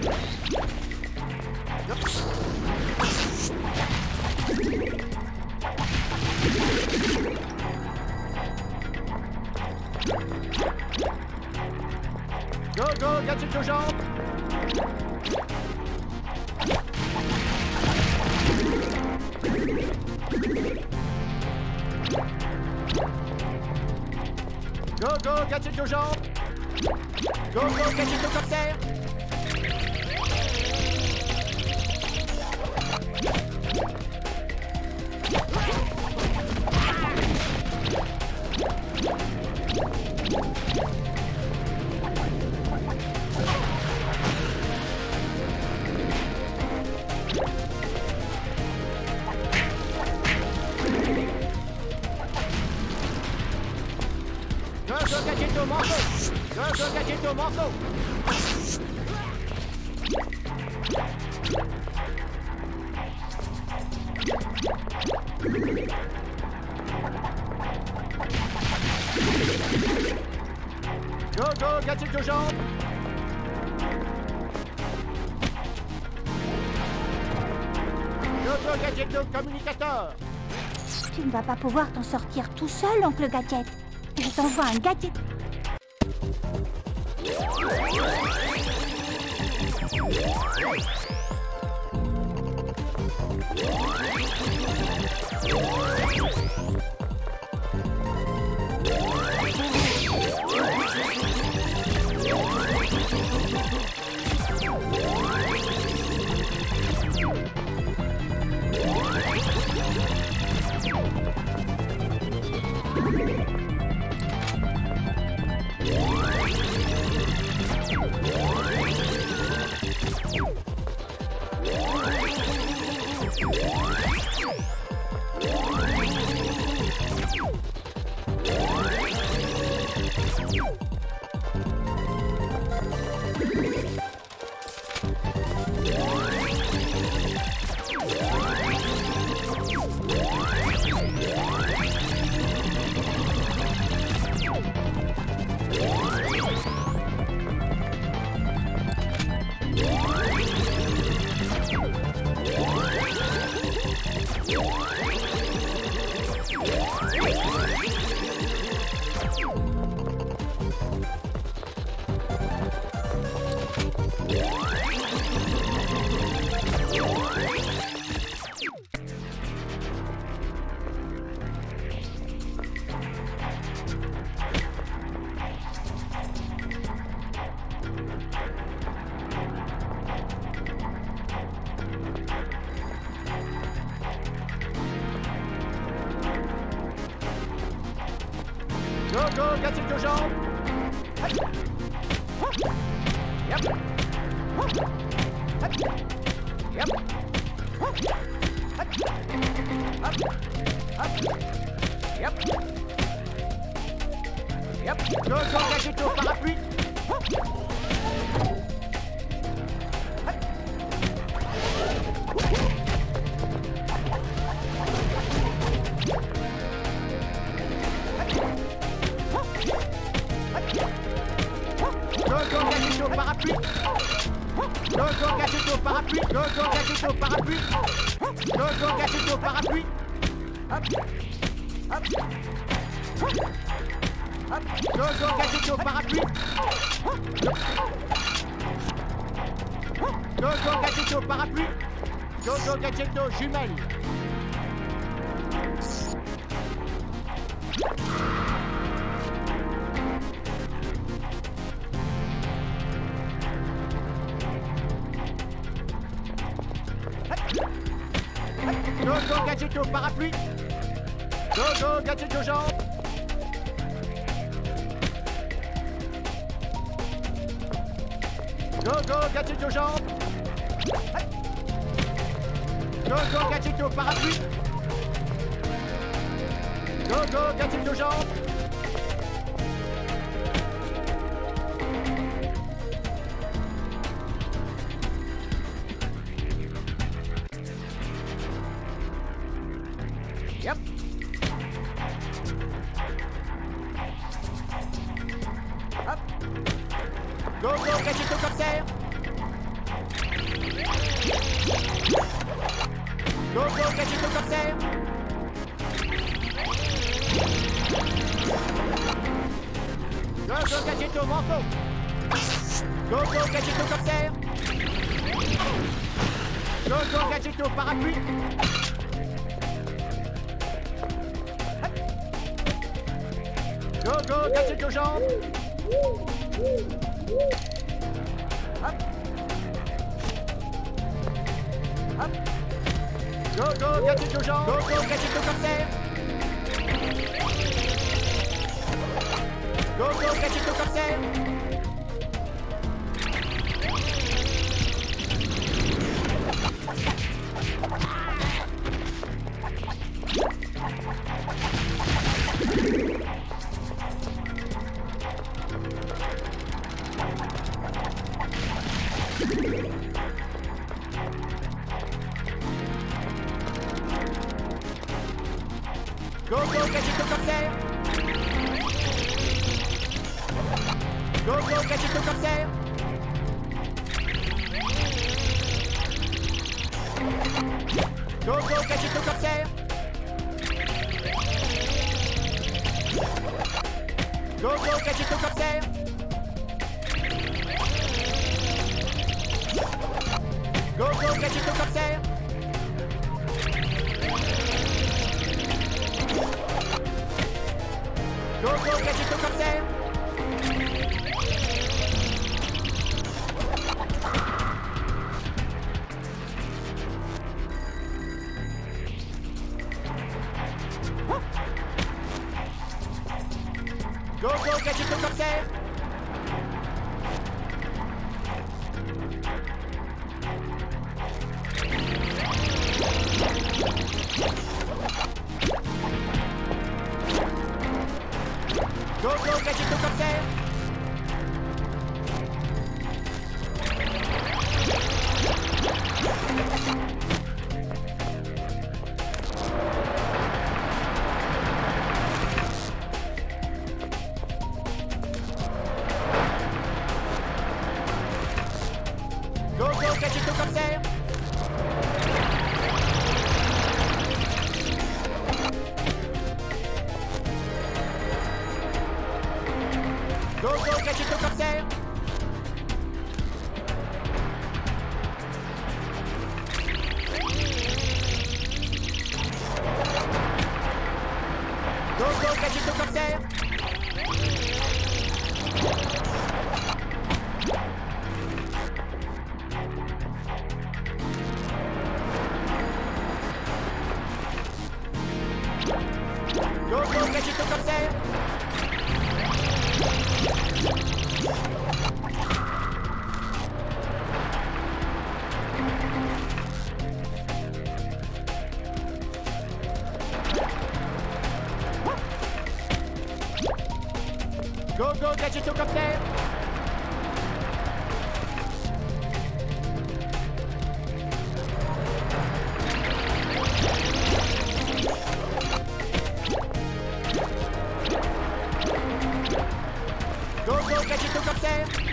Go, go, gadget d'urgence. Go, go, gadget d'urgence. Go, go, gadget de copter. Go, go, gadget au manteau. Go, go, gadget au manteau. Go, go, gadget d'urgence. Go, go, gadget de communicateur. Tu ne vas pas pouvoir t'en sortir tout seul, oncle Gadget. Je t'envoie un gadget. Yeah. go, gadget aux jambes. Yep. Yep. Yep. Yep. Go, go, gadget au parapluie. Go, go, gadget au parapluie. Go, go, gadget au parapluie. Go, go, gadget au parapluie. Go, go, gadget au parapluie. Hop. Hop. Hop. Go, go, gadget au parapluie. Go, go, gadget au parapluie. Go, go, gadget aux jumelles. Go, go, gadget au parapluie. Go, go, gadget aux jambes. Go, go, gadget aux jambes. Go, go, gadget au parapluie. Go, go, gadget aux jambes. Yep. Hop. Go, go, gadget au copter. Go, go, gadget au copter. Go, go, gadget au manteau. Go, go, gadget au copter. Go, go, gadget au parapluie. Go, go, gadget aux jambes. Hop. Hop. Go, go, gadget aux jambes. Go, go, gadget au copter. Go, go, gadget au copter. Go, go, gadget au copter. Go, go, gadget au copter. Go, go, gadget au copter. Go, go, gadget au copter. Go, go, gadget au copter. Go, go, gadget au copter. Go, go, gadget au copter. Go, go, gadget au copter. Go, go, gadget au copter. Go, go, gadget au copter. Go, go, gadget au copter. Go, go, gadget au copter. Go, go, gadgetocopter. Go, go, gadgetocopter.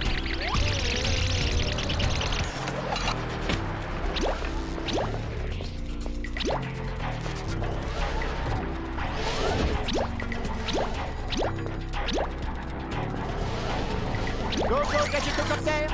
Go, go, gadgetocopter.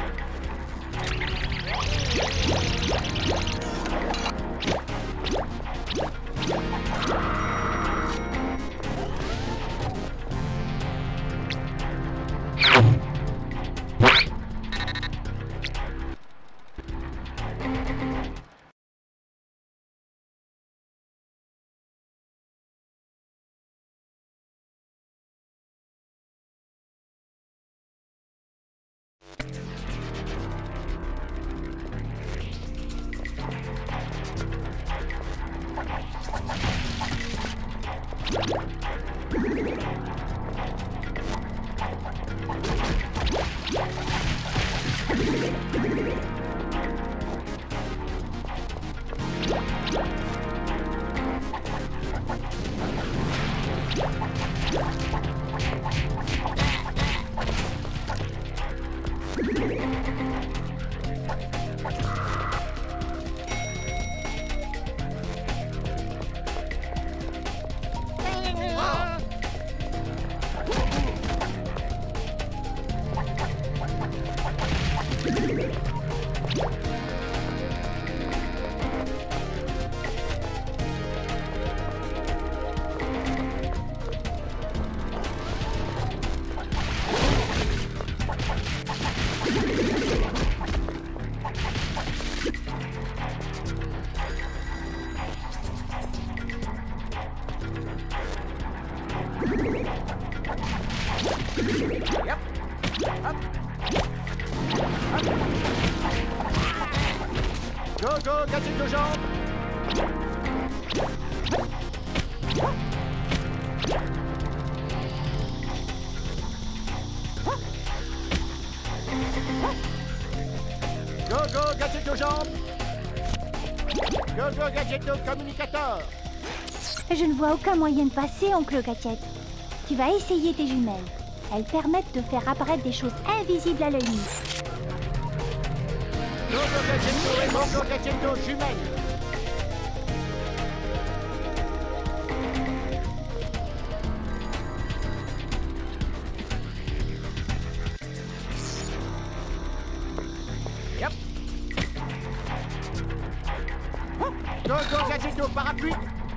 Yep. Up. Up. Go, go, gadget aux jambes. Go, go, gadget aux jambes. Go, go, gadget au communicateur. Je ne vois aucun moyen de passer, oncle Gadget. Tu vas essayer tes jumelles. Elles permettent de faire apparaître des choses invisibles à l'œil nu. Go, go, gadget et go, go, gadget aux jumelles. Yep. Go, go, gadget au parapluie.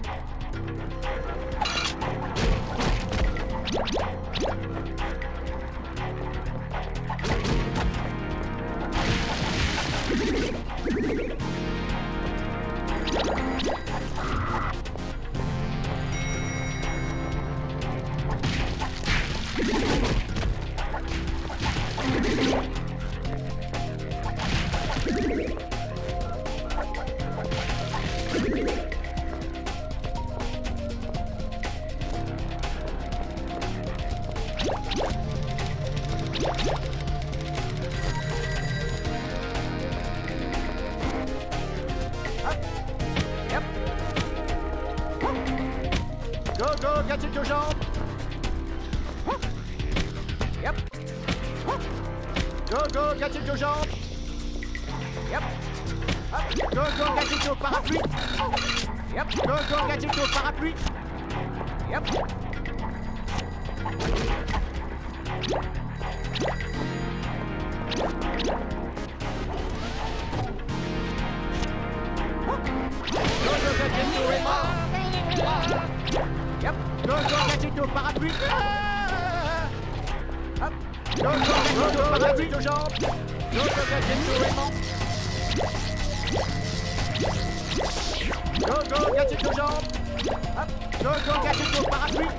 Go, go, gadget aux jambes. Yep. Go, go, gadget aux jambes. Yep. Hop. Go, go, gadget au parapluie. Yep. Go, go, gadget au parapluie. Yep. Go, go, gadget au aimant. Yep. Go, go, gadget au parapluie. Hop. Go, go, gadget au parapluie aux jambes. Go, go, gadget au aimant. Go, go, gadget aux jambes. Hop. Go, go, gadget au parapluie.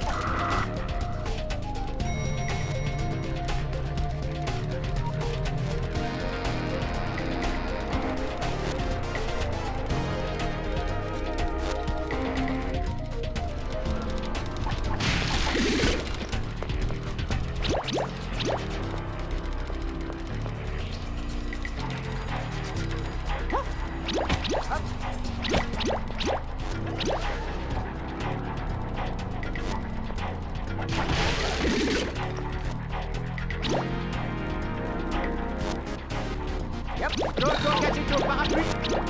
Go, go, Gadgetto, parapluie.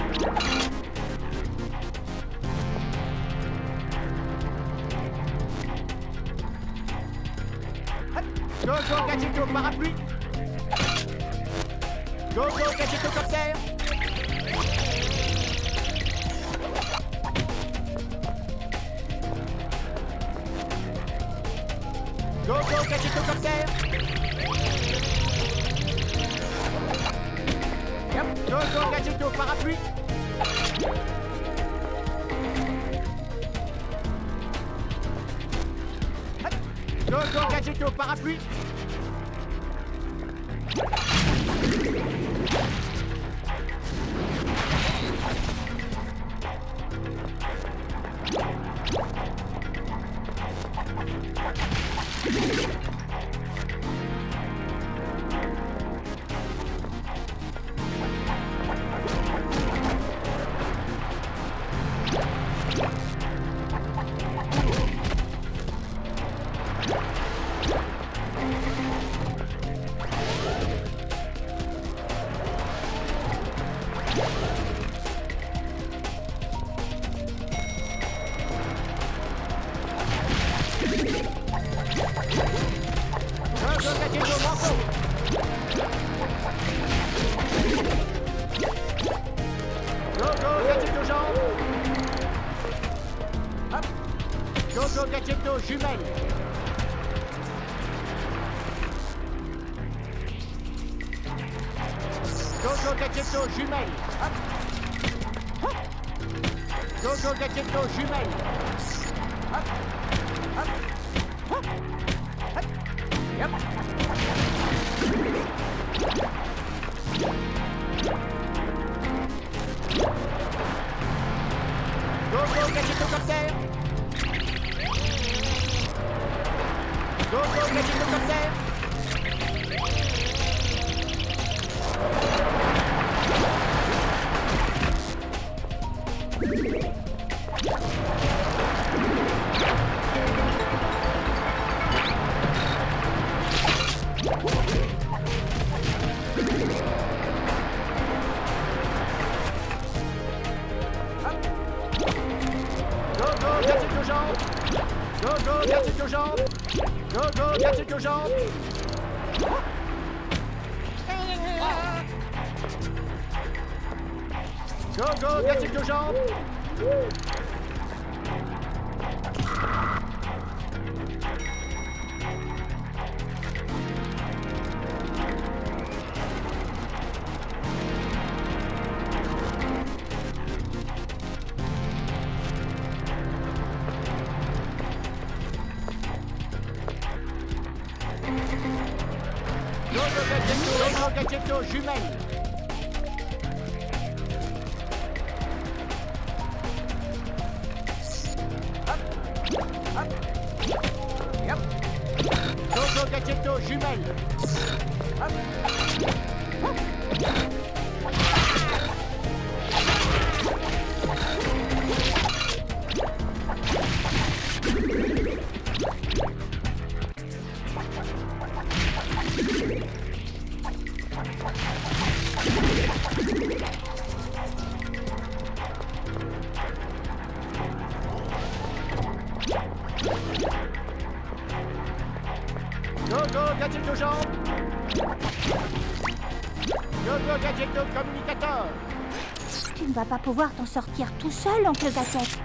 Go, go, Gadgetto, parapluie. Go, go, Gadgetto, copter. Go, go, Gadgetto, copter. Yep. Go, go, Gadgetto, parapluie. Go, go, Gadgetto, parapluie. Gadgetto jumelle. Go-Go Gadgetto jumelle. Hop. Go-Go Gadgetto jumelle. Hop. Hop. Hop. Hop. Yep. Go-Go Gadgetto copter. Go, go, Gadgetto copter. Go, go, Gadgetto jambe. Go, go, Gadgetto jambe. Go, go, Gadgetto jambe. Go, go, Gadgetto jambe. Go, Gadgetto jumelle. Hop, hop. Yep. Go, go, Gadgetto jumelle. Hop. Hop. Go, go, Gadgetto jambe. Go, go, Gadgetto communicateur. Tu ne vas pas pouvoir t'en sortir tout seul, oncle Gadget.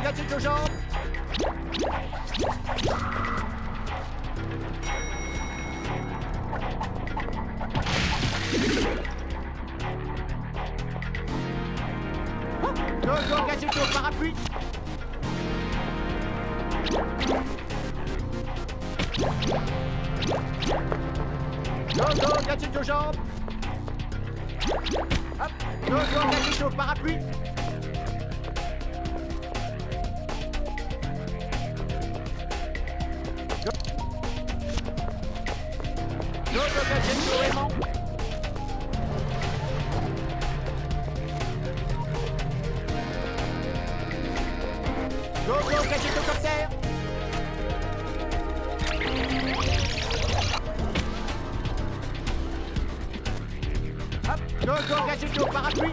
gadget aux jambes. Go-go gadget au parapluie. Go-go gadget aux jambes. Hop. Go-go gadget au parapluie. Go-go gadget au aimant. Go-go gadget au copter. Hop. Go-go gadget au parapluie.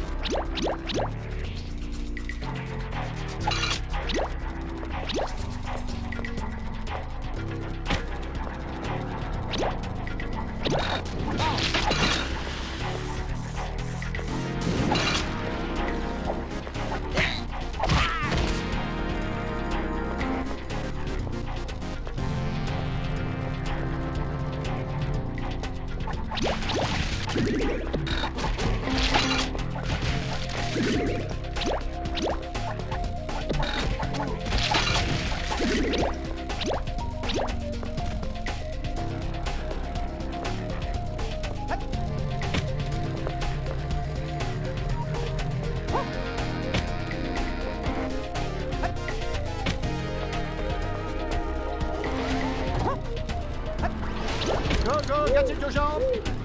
Go-go gadget aux jambes.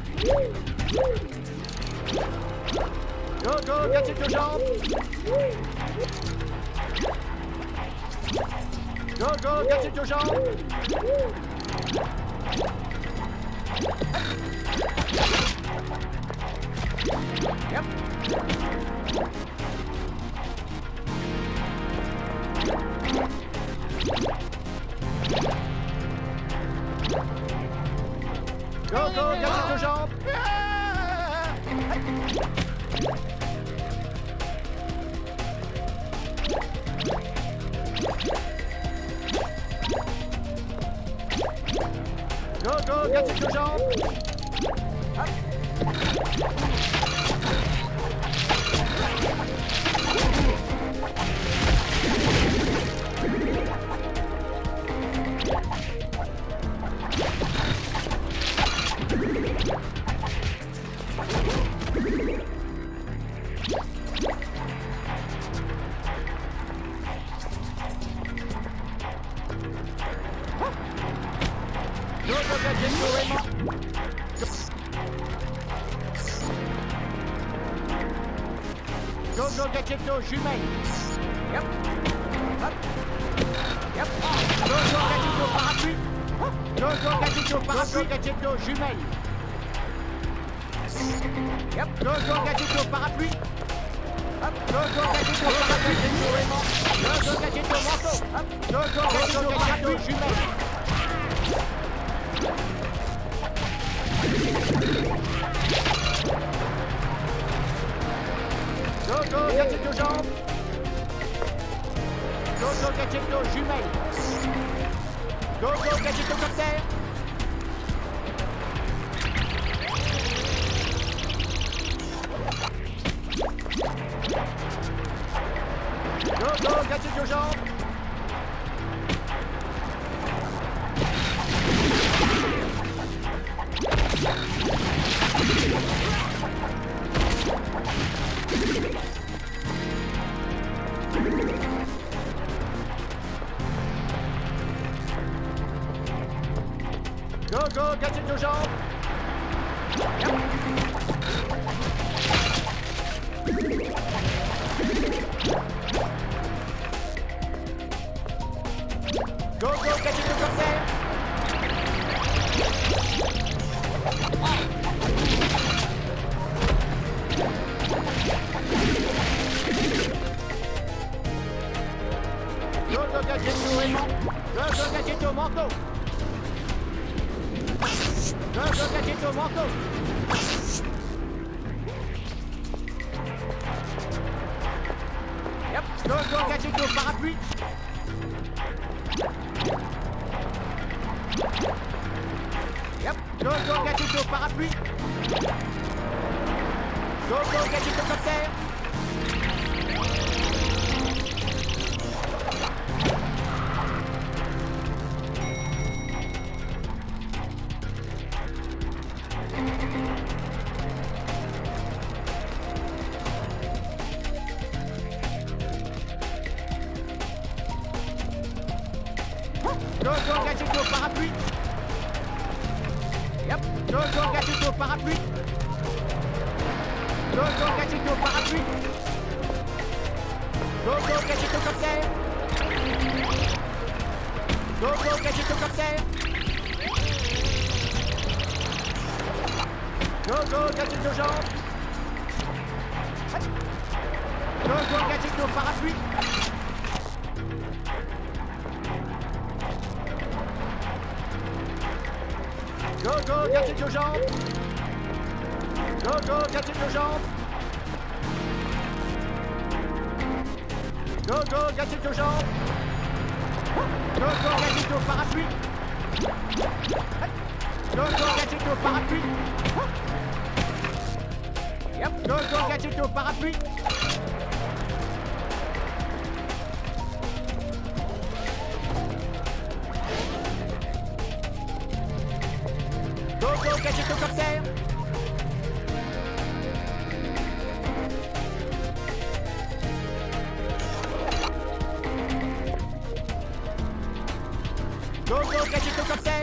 Go-go gadget aux jambes. Go-go gadget aux jambes. Yep. Go-go gadget aux jambes. Go-go gadget aux jambes. Go-go gadget au aimant. Go-go gadget aux jumelles. Yep. Hop. Yep. Go-go gadget au parapluie. Go-go gadget au parapluie. Gadget aux jumelles. Yep. Go-go gadget au parapluie. Hop. Go-go gadget au parapluie. Gadget au aimant. Go-go gadget au manteau. Hop. Go-go gadget au parapluie. Jumelles. Go-go gadget aux jambes. Go-go gadget aux jumelles. Go-go gadget au copter. Go-go gadget aux jambes. Go-go gadget aux jambes. Go-go gadget au copter. Go-go gadget au aimant. Go-go gadget au manteau. Go-go gadget au manteau. Yep. Go, go, gadget au parapluie. Yep. Go, go, gadget au parapluie. Go, go, gadget au copter. Go, go, gadget au parapluie. Yep. Go, go, gadget au parapluie. Go, go, gadget au parapluie. Go, go, gadget au copter. Go, go, gadget au copter. Go, go, gadget aux jambes. Go, go, gadget au parapluie. Go, go, gadget aux jambes. Go, go, gadget aux jambes. Go, go, gadget aux jambes. Go, go, gadget au parapluie. Go, go, gadget au parapluie. Yep. Go, go, gadget au parapluie. Go, go, gadget au copter. Go, go, gadget au copter.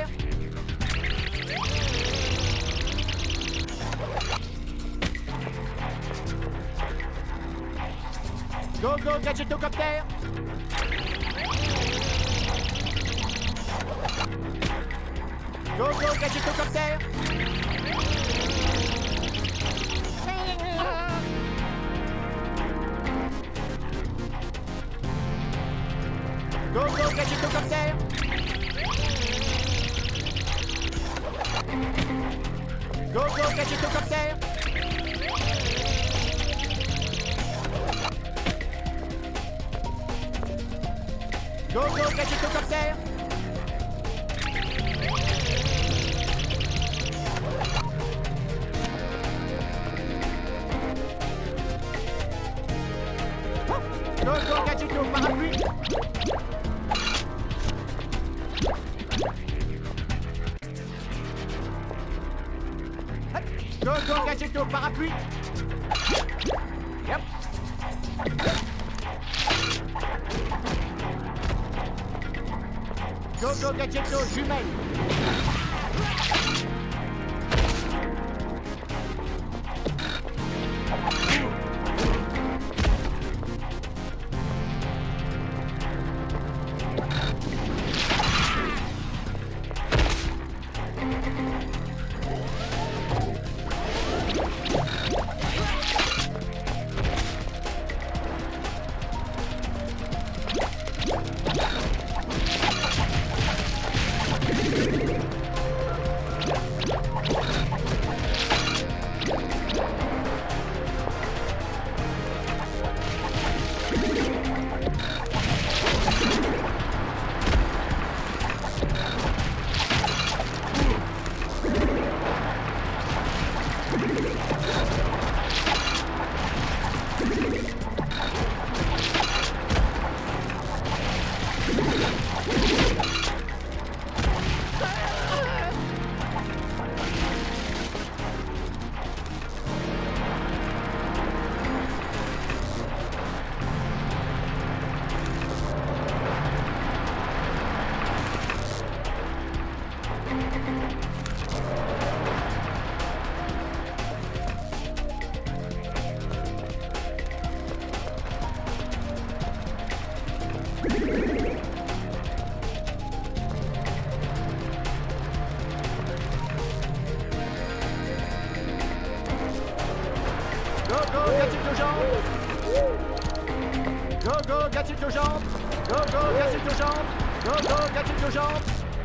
Go, go, gadget au copter. Go, go, gadget au copter. Go, go, gadget au copter. Go, go, gadget au copter. Go, go, gadget au copter. Go, go, gadget au parapluie. Go, go, gadget au parapluie. Yep. Go, go, gadget aux jumelles. Go, go, gadget aux jambes. Go, go, gadget aux jambes. Go, go, gadget aux jambes. Go, go, gadget aux jambes.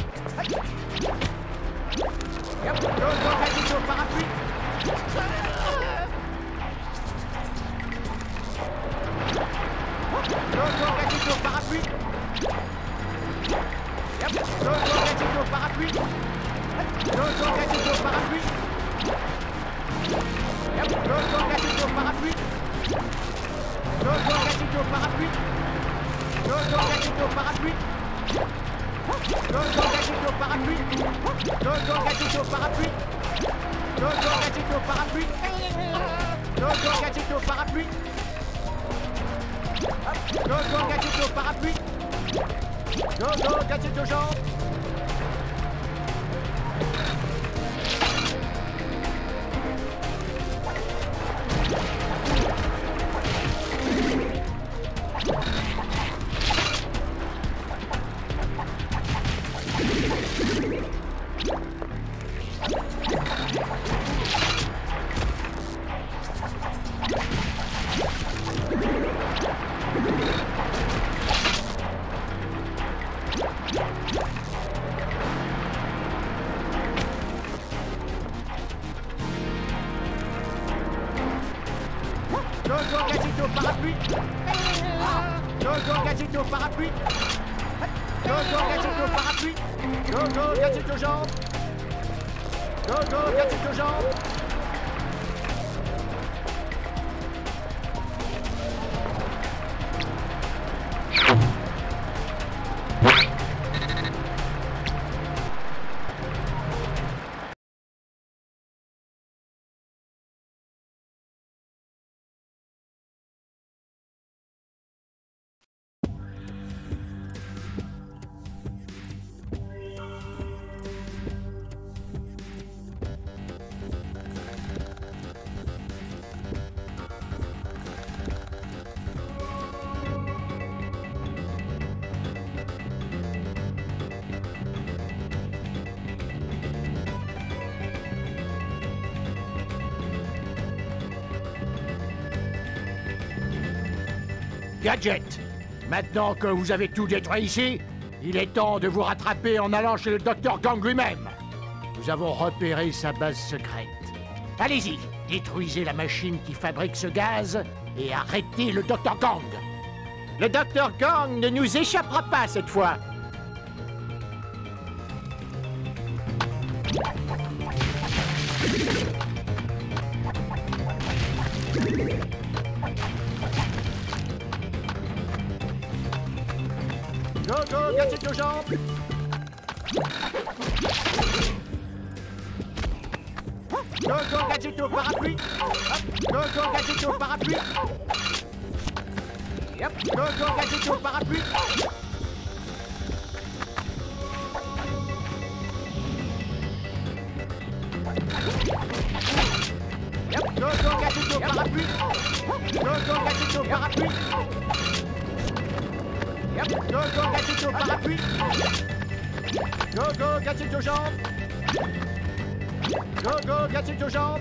Yep. Go, go, gadget au parapluie. Go, Go-Go Gadget au parapluie. Yep. Go-Go Gadget au parapluie. Go-Go Gadget au parapluie. Yep. Go-Go Gadget au parapluie. Go-Go Gadget au parapluie. Go-Go Gadget au parapluie. Go-Go Gadget au parapluie. Go-Go Gadget au parapluie. Go-Go Gadget au parapluie. Go-Go Gadget au parapluie. Go-Go Gadget au parapluie. Go-Go Gadget aux jambes. Go-Go Gadget au parapluie. Go-Go Gadget au parapluie. Go-Go Gadget au parapluie. Go-Go Gadget aux jambes. Go-Go Gadget aux jambes. Gadget, maintenant que vous avez tout détruit ici, il est temps de vous rattraper en allant chez le docteur Gang lui-même. Nous avons repéré sa base secrète. Allez-y, détruisez la machine qui fabrique ce gaz et arrêtez le docteur Gang. Le docteur Gang ne nous échappera pas cette fois. Go-Go Gadget aux jambes. Go-Go Gadget au parapluie. Go-Go Gadget au parapluie. Yep. Go-Go Gadget au parapluie. Yep. Go-Go Gadget au parapluie. Go-Go Gadget au parapluie. Yep. Go-Go Gadget au parapluie. Go-Go Gadget aux jambes. Go-Go Gadget aux jambes.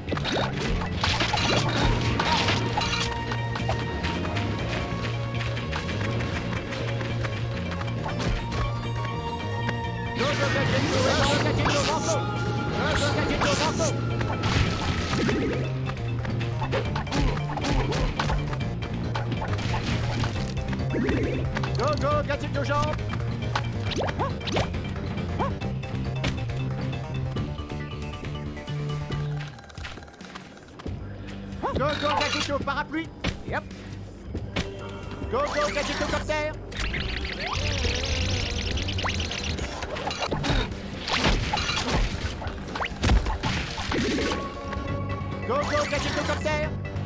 Go-Go Gadget au manteau. Go-Go Gadget au manteau. Go-Go Gadget aux jambes. Go-Go Gadget au parapluie. Yep. Go-Go Gadget au copter. Go-Go Gadget au copter.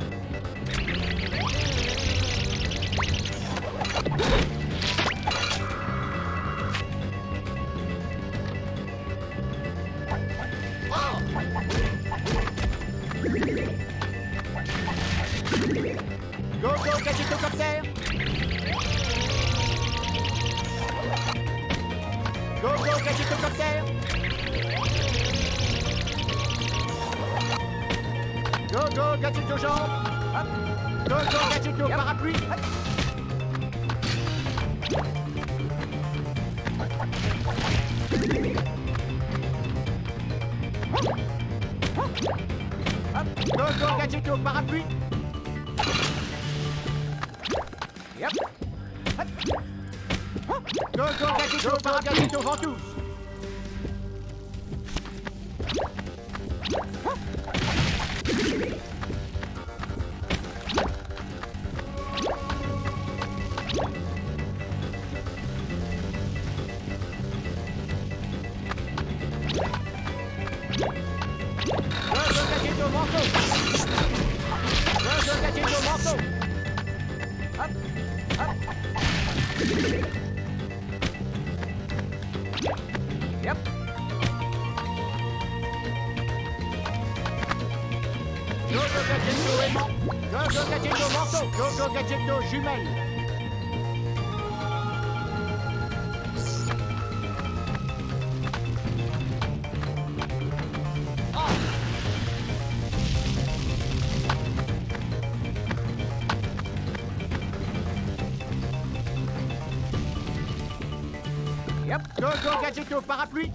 Go-Go Gadget au copter. Go-Go Gadget au copter. Go-Go Gadget aux jambes. Go-Go Gadget au parapluie. Go-Go Gadget au parapluie. Yep. Gadgetto ventouse. Gadgetto manteau. Gadgetto manteau. Hop, hop. Yep. Jojo Gadgetto aimant. Jojo Gadgetto manteau. Jojo Gadgetto jumelle. Yep. Jojo Gadgetto parapluie.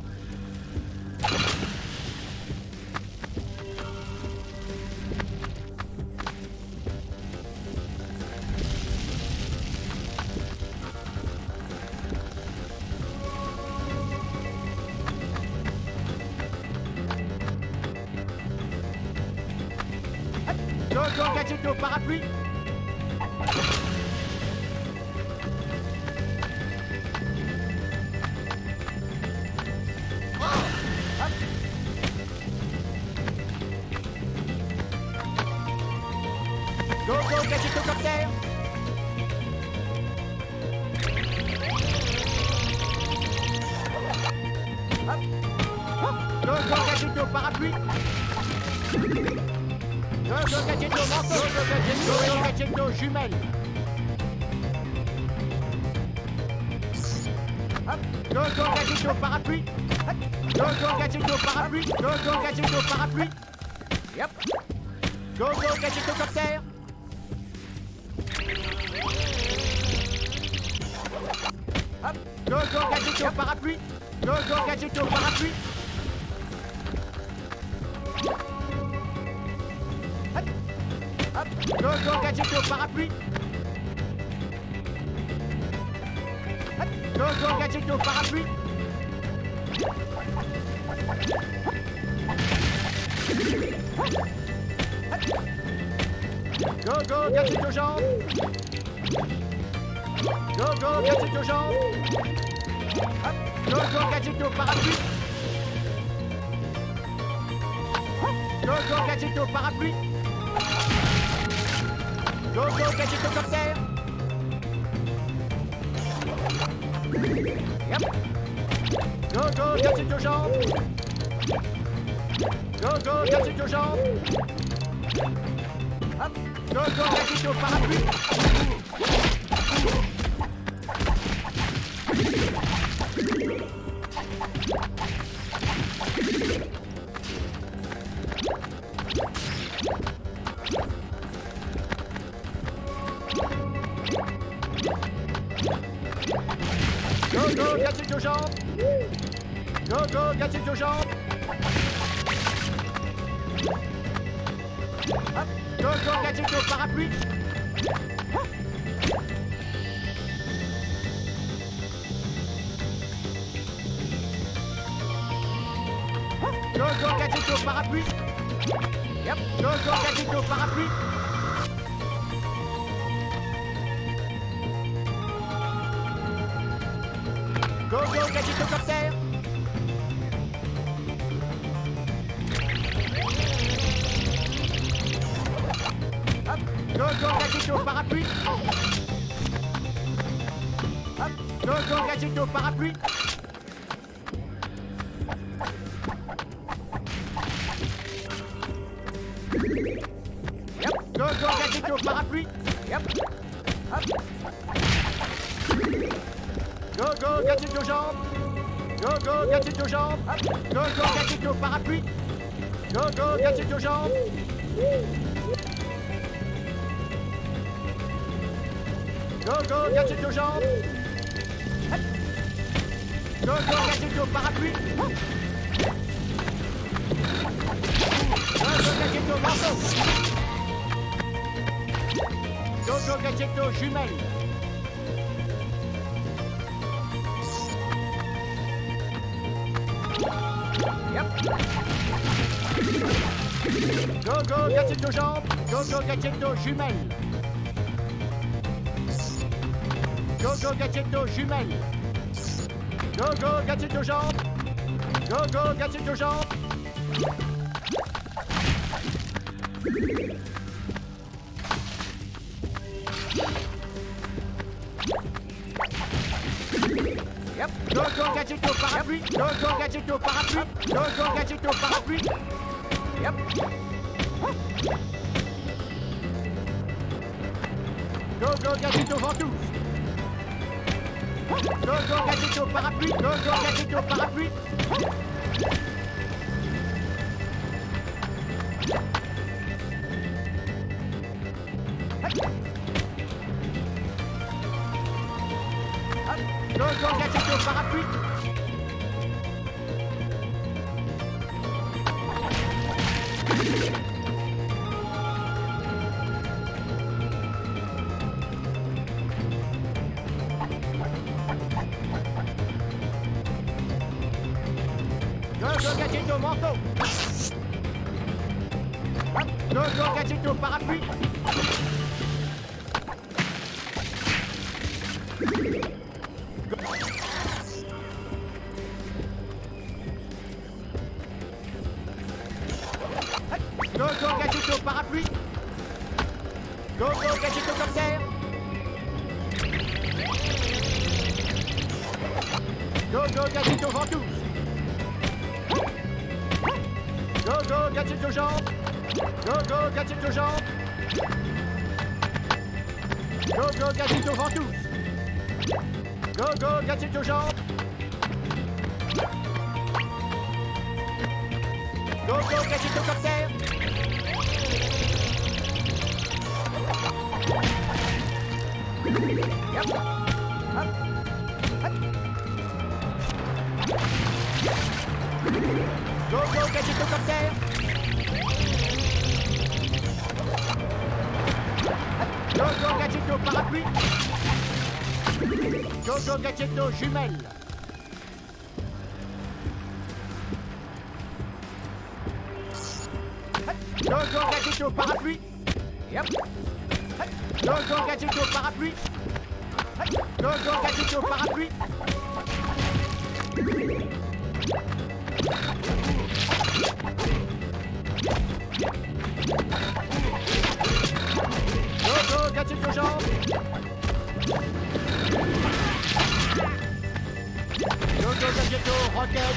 Jojo Gadgetto parapluie. Jojo Gadgetto copter. Hop. Jojo Gadgetto parapluie. Jojo Gadgetto manteau. Jojo Gadgetto et Gadgetto jumelle. Hop. Jojo Gadgetto parapluie. Hop. Jojo Gadgetto parapluie. Jojo Gadgetto parapluie. Yep. Jojo Gadgetto copter. Hop. Jojo Gadgetto parapluie. Jojo Gadgetto parapluie. Hop. Hop. Jojo Gadgetto parapluie. Hop. Jojo Gadgetto parapluie. Jojo Gadgetto jambe. Jojo Gadgetto jambe. Hop. Jojo Gadgetto parapluie. Jojo Gadgetto parapluie. Jojo Gadgetto copter. Yep. Jojo Gadgetto jambe. Jojo Gadgetto jambe. Hop. Jojo Gadgetto parapluie. Jojo Gadgetto jambe. Jojo Gadgetto jambe. Hop. Jojo Gadgetto parapluie. Jojo Gadgetto parapluie. Yep. Jojo Gadgetto parapluie. Jojo Gadgetto copter. Hop. Jojo Gadgetto parapluie. Hop. Jojo Gadgetto parapluie. Yep. Jojo Gadgetto parapluie. Yep. Hop. Jojo Gadgetto jambe. Jojo Gadgetto jambe. Hop. Jojo Gadgetto parapluie. Jojo Gadgetto jambe. Jojo Gadgetto jambe. Hop. Jojo Gadgetto parapluie. Jojo Gadgetto manteau. Jojo Gadgetto jumelle. Yep. Go, go, gadget aux jambes. Go, go, gadget aux jumelles. Go, go, gadget aux jumelles. Go, go, gadget aux jambes. Go, go, gadget aux jambes. Yep. Go, go, gadget au parapluie. Go, go, gadget au parapluie. Go, go, gadget au parapluie. Yep. Go, go, gadget aux ventouses. Go, go, gadget au parapluie. Go, go, gadget au parapluie. Go, go, gadget au parapluie. Go, go, gadget au manteau. Go, go, gadget au parapluie. Go, go, gadget au parapluie. Go, go, gadget au copter. Go, go, gadget aux ventouses. Go, go, gadget aux jambes. Go, go, gadget aux jambes. Go, go, gadget aux ventouses. Go, go, gadget aux jambes. Go, go, gadget au copter. Yep. Hop. Hop. Go, go, gadget au copter. Go, go, gadget au parapluie. Go, go, gadget aux jumelles. Go, go, gadget au parapluie. Yep. Go, go, gadget au parapluie. Go, go, gadget au parapluie. Go, go, gadget aux jambes. Go, go, gadget aux roquettes.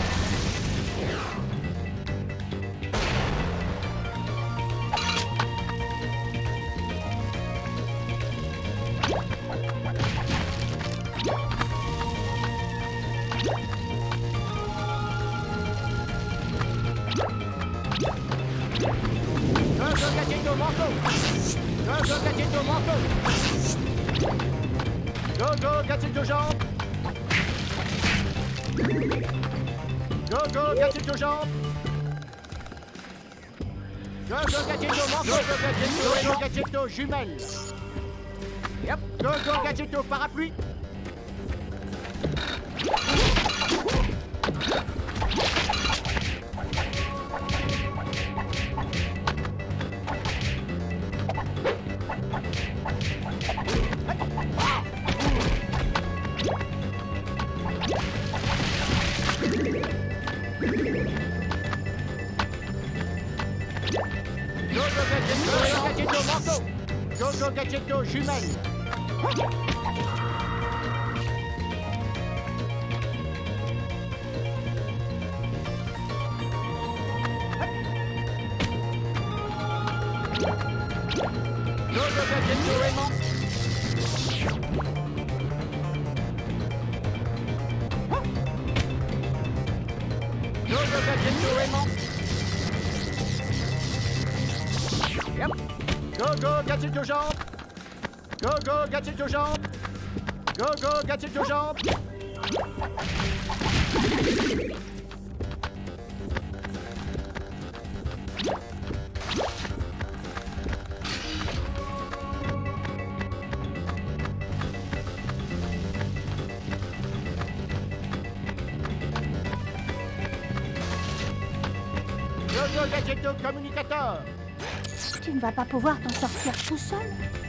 Go, go, gadget au manteau. Go, go, gadget au manteau. Go, go, gadget aux jambes. Go, go, gadget aux jambes. Go, go, gadget au manteau. Go, go, gadget au, go, gadget aux jumelles. Yep. Go, go, gadget au parapluie. Go, go, gadget au manteau. Go, go, gadget aux jumelles. Go, go, gadget au aimant. Go, go, gadget au aimant. Yep. Go, go, gadget aux jambes. Go, go, gadget aux jambes. Go, go, gadget aux jambes. Go, Go Gadgetto Communicator. Tu ne vas pas pouvoir t'en sortir tout seul.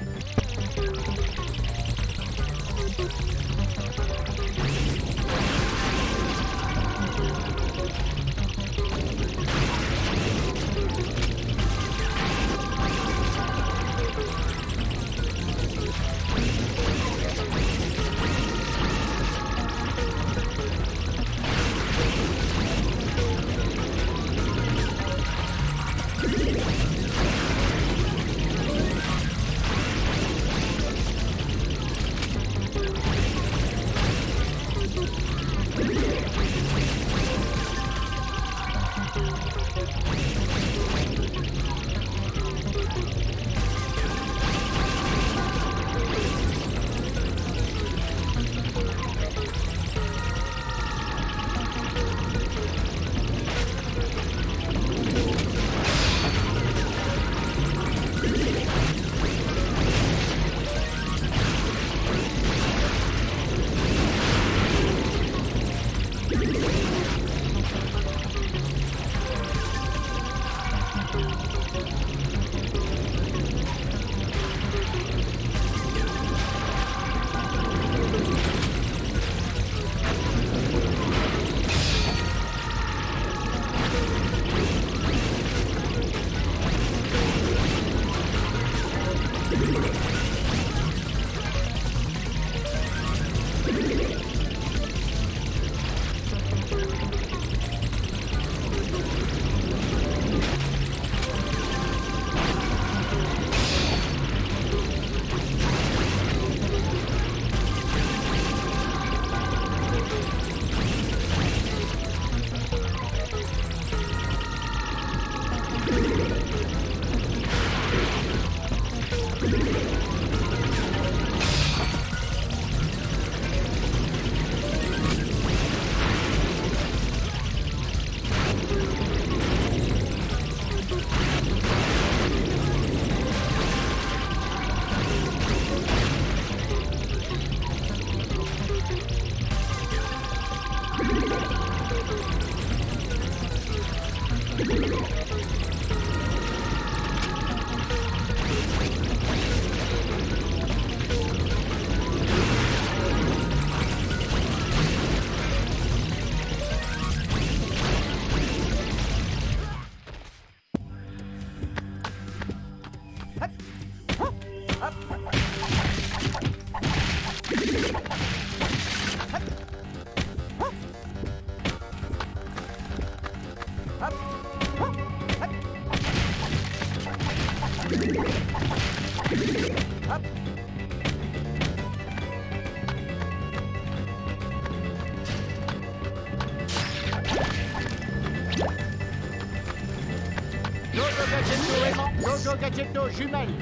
Go Gadgetto jumelle.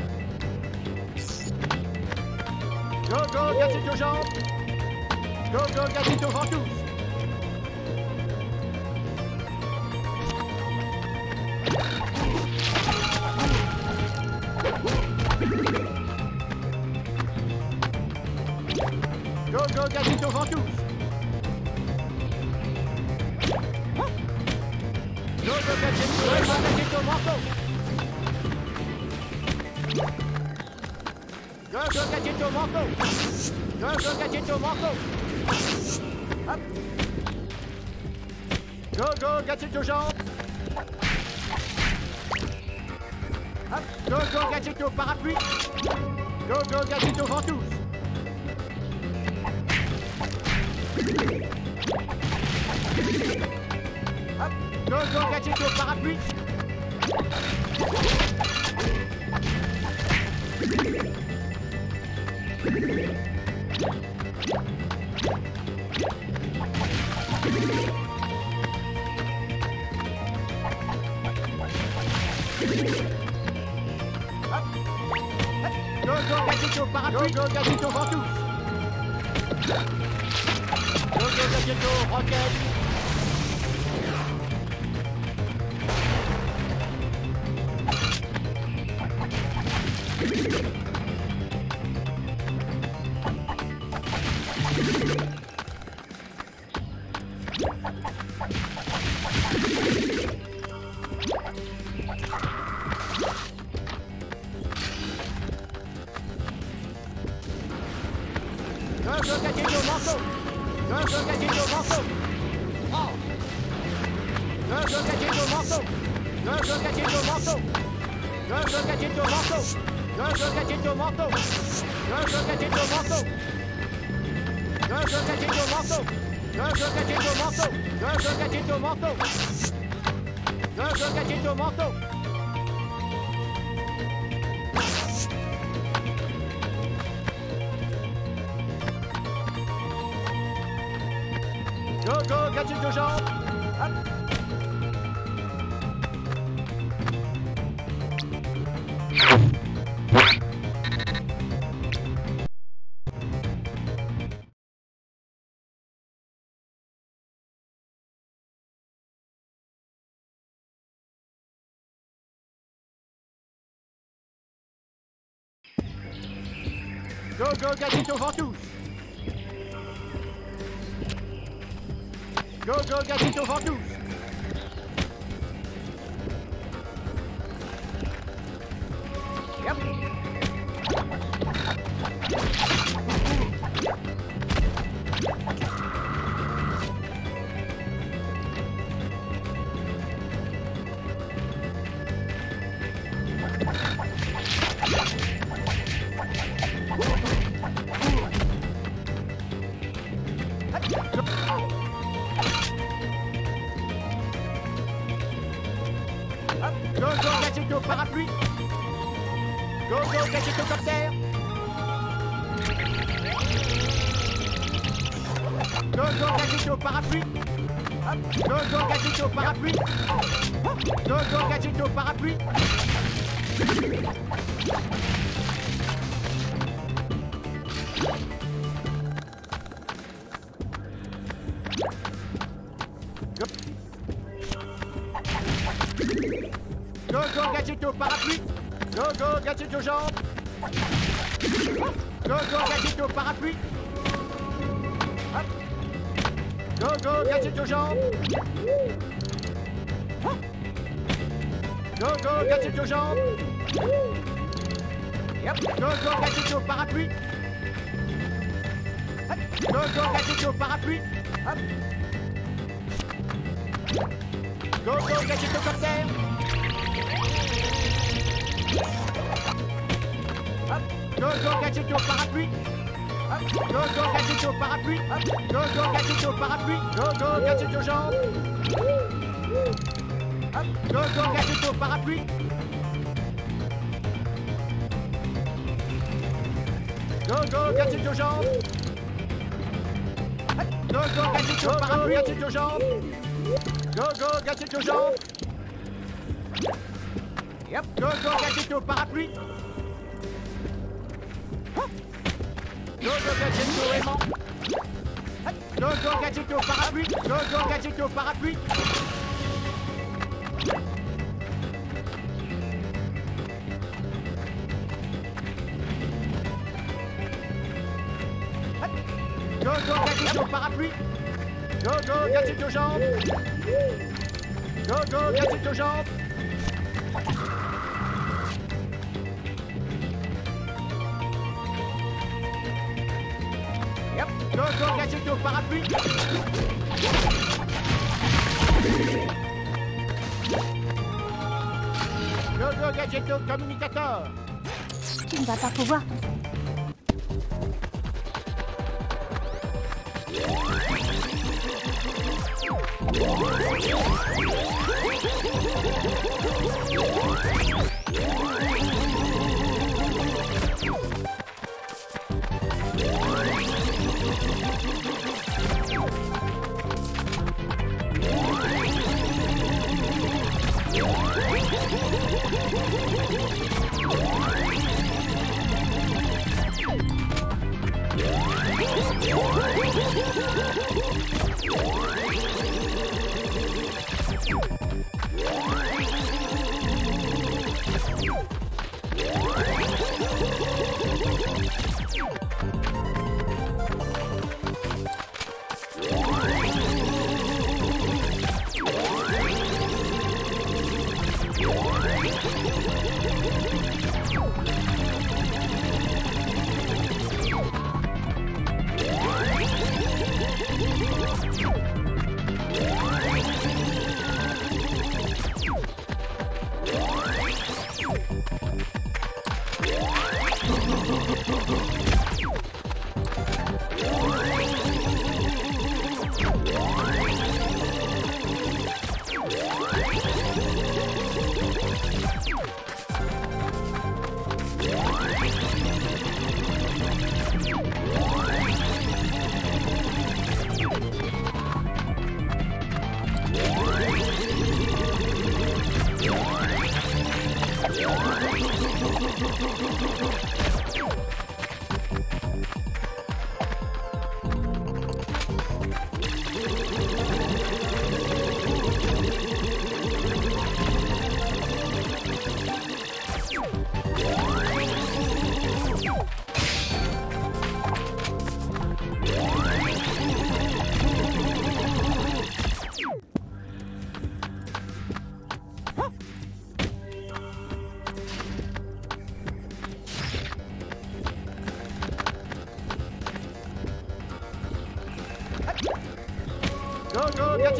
Go Go Gadgetto jambes. Go Go Gadgetto ventouse. Go Go Gadgetto ventouse. Go Go Gadgetto, Gadgetto manteau. Go Go Gadgetto manteau. Go Go Gadgetto manteau. Hop. Go Go Gadgetto jambes. Hop. Go Go Gadgetto parapluie. Go Go Gadgetto ventouse. Hop. Go Go Gadgetto parapluie. Go Go Gadgetto parapluie. Go Go Gadgetto ventouse. Go Go Gadgetto roquette. Go, gadget au manteau. Go, go, gadget au manteau. Oh. Go, go, gadget au manteau. Go, go, gadget au manteau. Go, go, gadget au manteau. Go, go, gadget au manteau. Go, go, gadget au manteau. Go, go, gadget au manteau. Go, go, gadget au manteau. Go, go, gadget au manteau. Go, go, gadget au manteau. Go, go, gadget aux jambes. Hop. Go, go, gadget aux ventouses. Go, go, gadget aux ventouses. Yep. Go, go, gadget au parapluie. Go, go, gadget au copter. Go, go, gadget au parapluie. Go, go, gadget au parapluie. Go, go, gadget au parapluie. Go, go, gadget au parapluie. Go, go, gadget aux jambes. Go, go, gadget au parapluie. Hop. Go, go, gadget aux jambes. Go, go, gadget aux jambes. Yep. Go, go, gadget au parapluie. Hop. Go, go, gadget au parapluie. Hop. Go, go, gadget au copter. Hop. Go, go, gadget au parapluie. Hop. Go, go, gadget au parapluie. Hop. Go, go, gadget au parapluie. Go, go, gadget aux jambes. Hop. Go, go, gadget au parapluie. Go, go, gadget aux jambes. Hop. Go, go, gadget au parapluie. Gadget aux jambes. Go, go, gadget aux jambes. Yep. Go, go, gadget au parapluie. Go, go, gadget au aimant. Go, go, gadget au parapluie. Go, go, gadget au parapluie. Go, go, gadget au parapluie. Go, go, gadget aux jambes. Go, go, gadget aux jambes. Yep. Go, go, gadget au parapluie. Go, go, gadget au communicateur. Tu ne vas pas pouvoir tout ça. You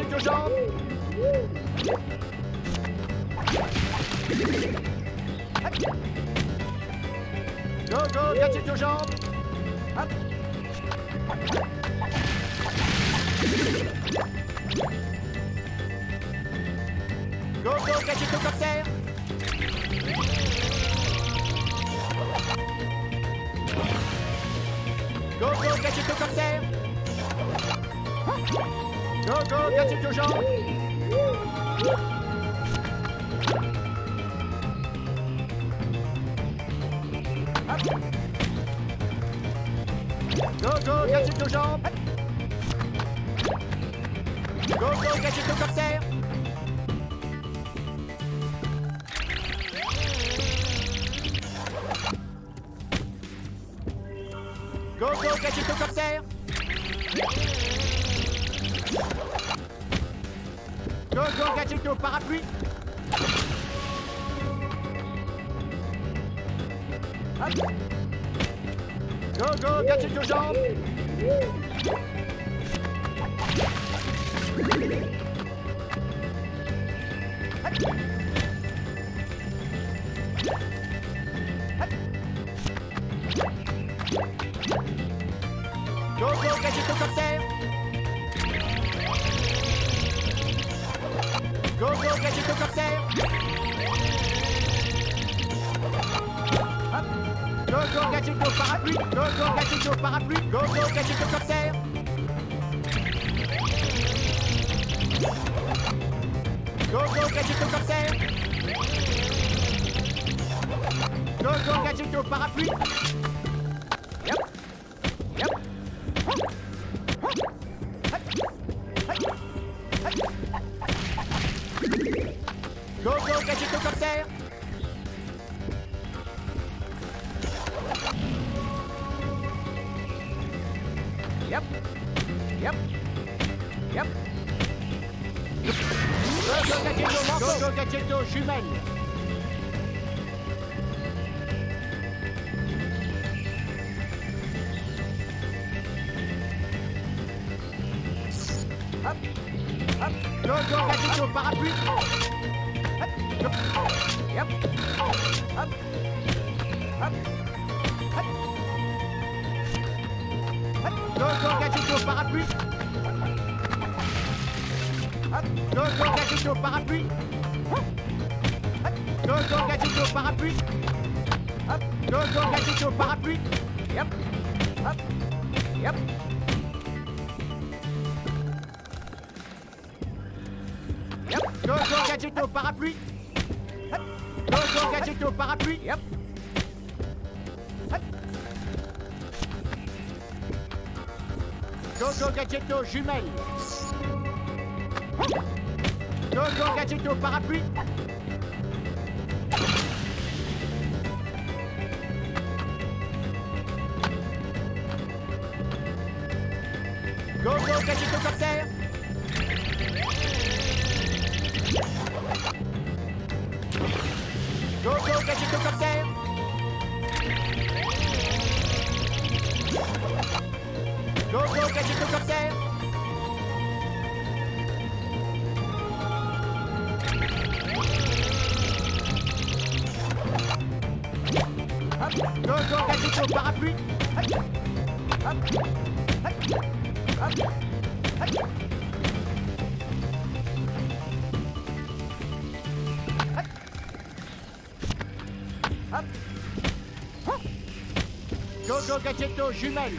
gadget aux jambes. Go, go, gadget aux jambes. Hop. Go, go, gadget au copter. Go, go, gadget au copter. Go, go, gadget aux jambes. Hop. Go, go, gadget aux jambes. Go, go, gadget au copter. Go, go, gadget au copter. Go, go, gadget au parapluie. Hop. Go, go, gadget aux jambes. Go, go, gadget au copter. Go, go, gadget au copter. Hop. Go, go, gadget au parapluie. Go, go, gadget au parapluie. Go, go, gadget au copter. Go, go, gadget au copter. Go, go, gadget au parapluie. Yep. Yep. Go, go, gadget au copter. Yep. Yep. Yep. Go, go, gadget au manteau. Go, go, gadget aux jumelles. Hop. Hop. Go, go, gadget au parapluie. Hop. Go. Yep. Hop. Hop. Hop. Hop. Go, go, gadget au parapluie. Hop. Go, go, gadget au parapluie. Hop. Go, go, gadget au parapluie. Hop. Go, go, gadget au parapluie. Yep. Hop. Yep. Yep. Go, go, gadget au parapluie. Hop. Go, go, gadget au parapluie. Yep. Hop. Go, go, gadget aux jumelles. Go, go, gadget au parapluie. Go, go, gadget au copter. Go, go, gadget au copter. Go, go, gadget au copter. Hop. Go, go, gadget au parapluie. Hop. Hop. Hop. Hop. Hop. Hop. Hop. Go, go, gadget aux jumelles.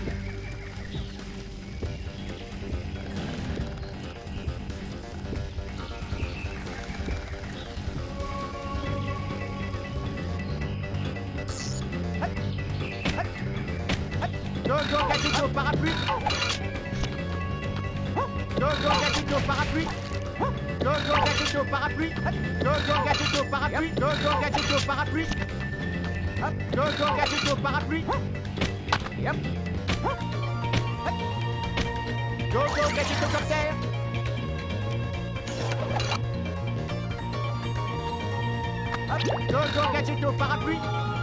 Go, go, gadget au parapluie. Go, go, gadget au parapluie. Go, go, gadget au parapluie. Go, go, gadget au parapluie. Go, go, gadget au parapluie. Go, go, gadget au parapluie. Yep. Go, go, gadget au copter. Go, go, gadget au parapluie.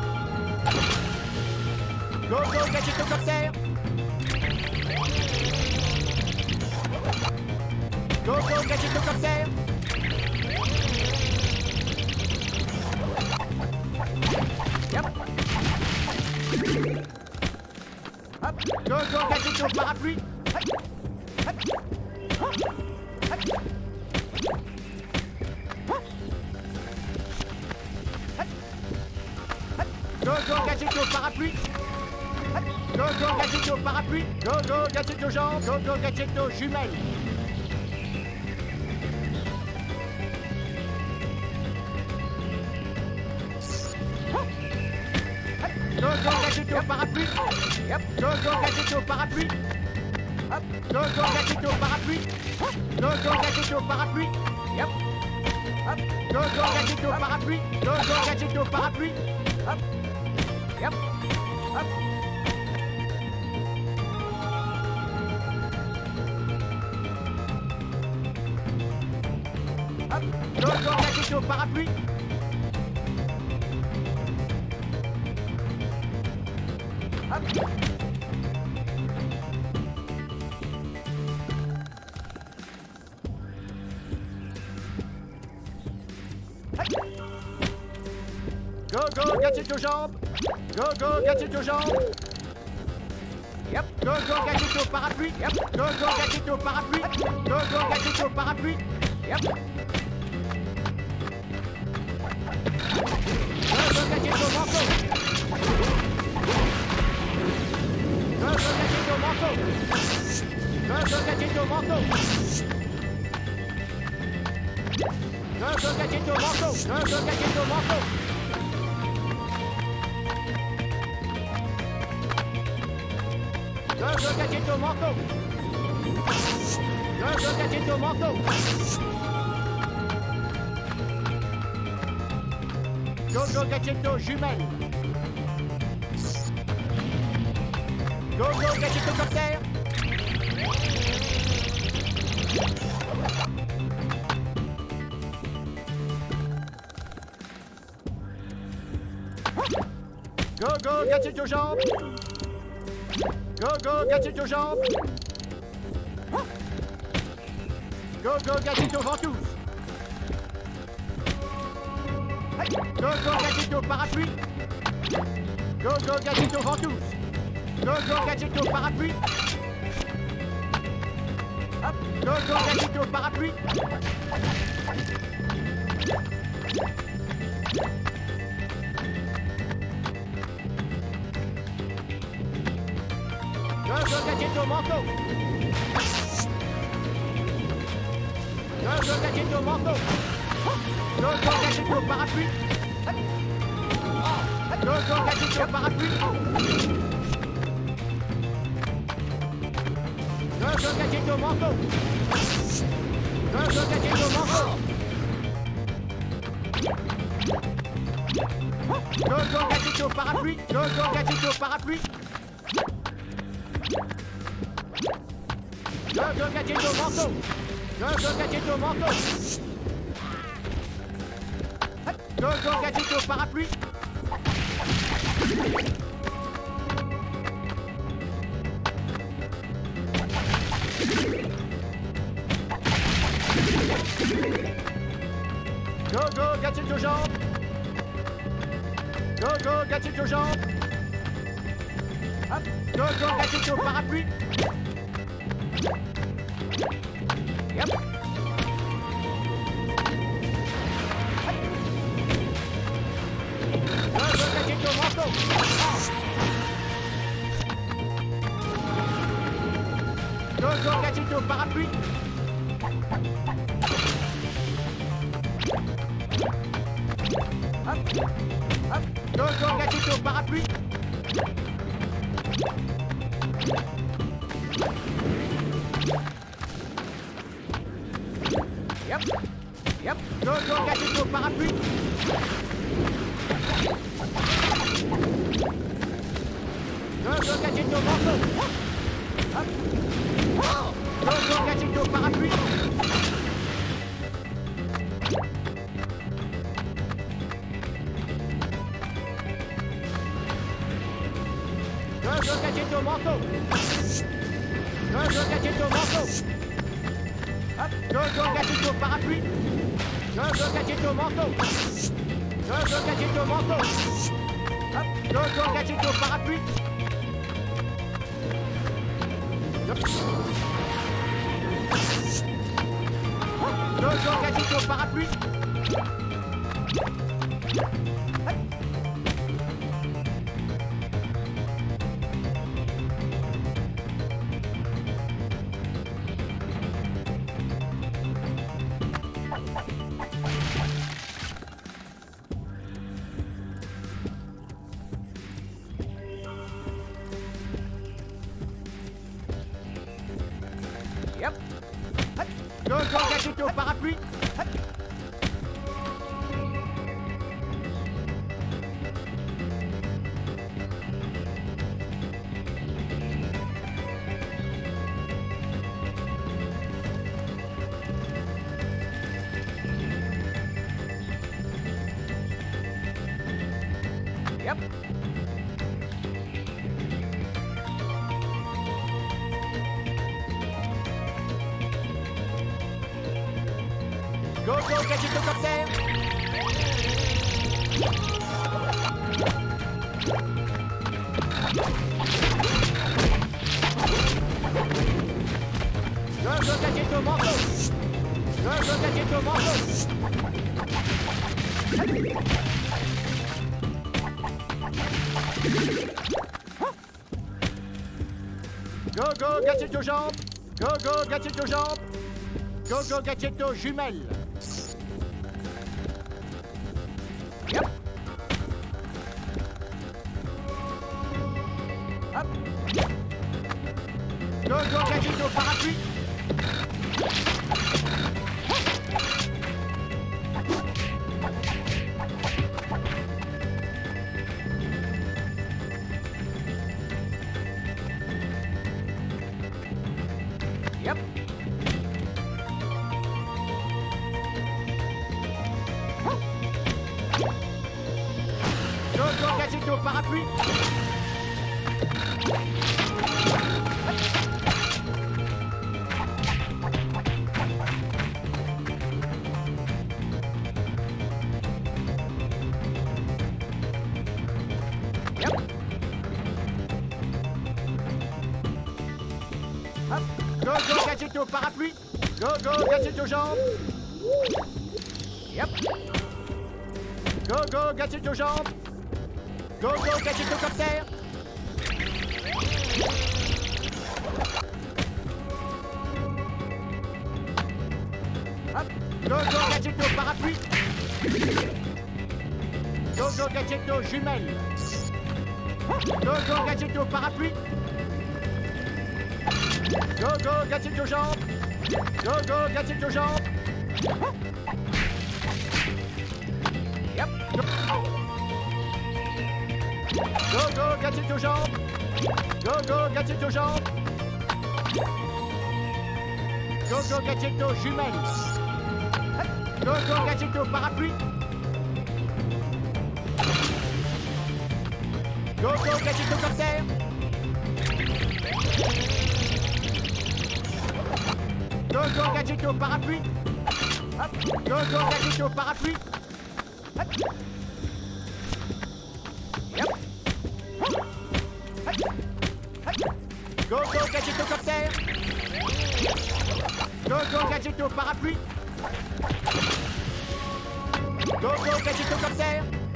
Go, go, gadget au copter. Go, go, gadgetocoptère. Yep. Hop. Go, go, gadgeto parapluie. Hop. Hop. Hop. Go, go, gadgeto parapluie. Go, go, gadgeto parapluie. Go, go, gadgeto jambes. Go, go, gadgeto jumelles. Go, go, gadgeto parapluie. Yep. Go, go, gadgeto parapluie. Hop. Go, go, gadgeto parapluie. Go, go, gadgeto parapluie. Yep. Hop. Go, go, gadgeto parapluie. Go, go, gadgeto parapluie. Hop. Yep. Hop. Hop. Go, go, gadgeto parapluie. Hop. Go, go, gadget aux jambes. Go, go, gadget aux jambes. Yep. Go, go, gadget au parapluie. Yep. Go, go, gadget au parapluie. Go, go, gadget au parapluie. Yep. Go, go, gadget au manteau. Go, go, gadget au manteau. Go, go, gadget au manteau. Go, go, gadget au manteau. Go, go, gadget au manteau. Go, go, gadget au manteau. Go, go, gadget au manteau. Go, go, gadget aux jumelles. Go, go, gadgetocoptère. Go, go, gadget aux jambes. Go, go, gadget aux jambes. Go, go, gadget aux ventouses. Go, go, gadget au parapluie. Go, go, gadget aux ventouses. Go, go, gadget au parapluie. Hop. Go, go, gadget au parapluie. Go, go, gadget au manteau. Go, go, gadget au manteau. Go, go, gadget au parapluie. Go, go, gadget au parapluie. Go, go, gadget au manteau. Go, go, gadget au manteau. Go, go, gadget au parapluie. Go, go, gadget au parapluie. Go, go, gadget au manteau. Go, go, gadget au manteau. Go, go, gadget au parapluie. Go, go, gadget aux jambes. Go, go, gadget aux jambes. Hop. Go, go, gadget au parapluie. Yep. Go, go, gadget au manteau. Go, go, gadget au parapluie. Hop. Hop. Go, go, gadget au parapluie. Yep. Yep. Go, go, gadget au parapluie. Go, go, gadget au manteau. Hop. Go, go, gadget au parapluie. Go, go, gadget au manteau. Go, go, gadget au manteau. Hop. Go go Gadgetto parapluie. Go go Gadgetto manteau. Go go Gadgetto manteau. Hop. Go go Gadgetto parapluie. Go go Gadgetto parapluie. Yep. Go go Gadgetto parapluie. Yep. Go go Gadgetto copter. Go go Gadgetto manteau. Go go Gadgetto manteau. Go go Gadgetto jambes. Go go Gadgetto jambes. Go go Gadgetto jumelles. Yep. Hop. Go go Gadgetto parapluie. Yep. Go go Gadgetto parapluie. Yep. Hop. Go go Gadgetto parapluie. Go go Gadgetto jambes. Yep. Go go Gadgetto jambes. Go go Gadgetto copter. Hop. Go go Gadgetto parapluie. Go go Gadgetto jumelles. Go go Gadgetto parapluie. Go go Gadgetto jambes. Go go Gadgetto jambes. Yep. Go go Gadgetto jambes. Go go Gadgetto jambes. Go go Gadgetto jumelles. Go go Gadgetto parapluie. Go go Gadgetto copter. Go go Gadgetto parapluie. Hop. Go go Gadgetto parapluie. Hop. Yep. Hop. Hop. Go go Gadgetto copter. Go go Gadgetto parapluie. Go go Gadgetto copter.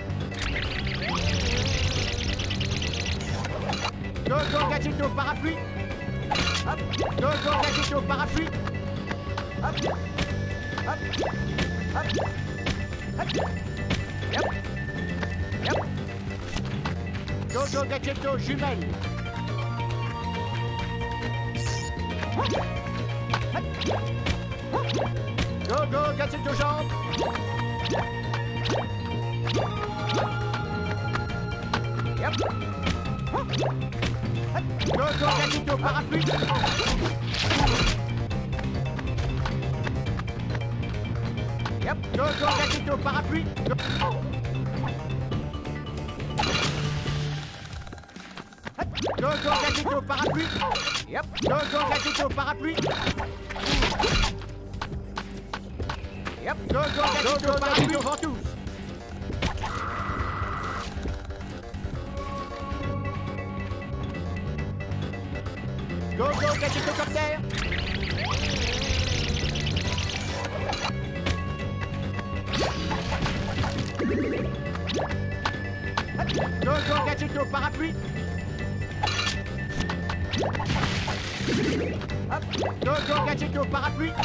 Go go Gadgetto parapluie. Hop. Go go Gadgetto parapluie. Hop. Hop. Hop. Hop. Yep. Yep. Go go Gadgetto jumelles. Go go Gadgetto jambes. Yep. Go go Gadgetto parapluie. Yep. Go go Gadgetto parapluie. Go go Gadgetto parapluie. Yep. Go go Gadgetto parapluie. Yep. Go, go, Gadget, go, parapluie devant tous. Go, go, Gadgetocopter. Go, go, Gadgeto parapluie. Hop. Go, go, Gadgeto parapluie.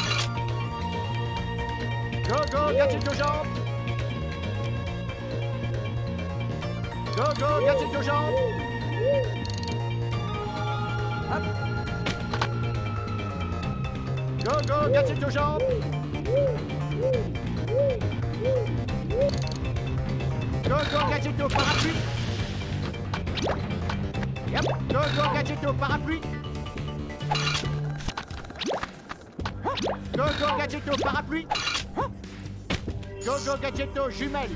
Go, go, Gadgeto jambes. Go, go, Gadgeto jambes. Hop. Go, go, Gadgeto jambes. Go, go, Gadgeto parapluie. Yep. Go, go, Gadgeto parapluie. Go, go, Gadgeto parapluie. Go, go, Gadgeto jumelle.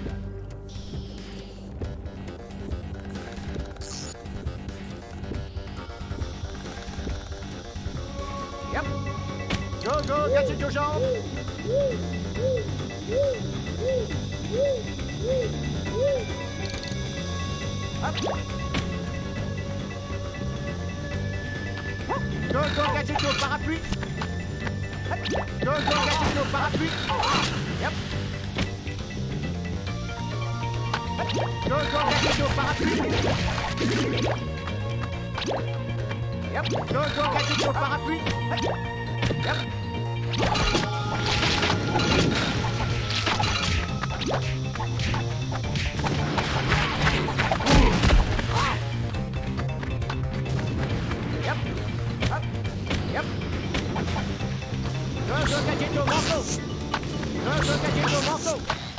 Yep. Go, go, Gadgeto jambes. Hop. Go, go, Gadgeto parapluie. Go, go, Gadgeto parapluie. Yep. Go, go, Gadgeto parapluie. Yep. Go, go, Gadgeto parapluie. Yep. Yep. Hop. Yep. Go, go, Gadgeto manteau. Go, go, Gadgeto manteau.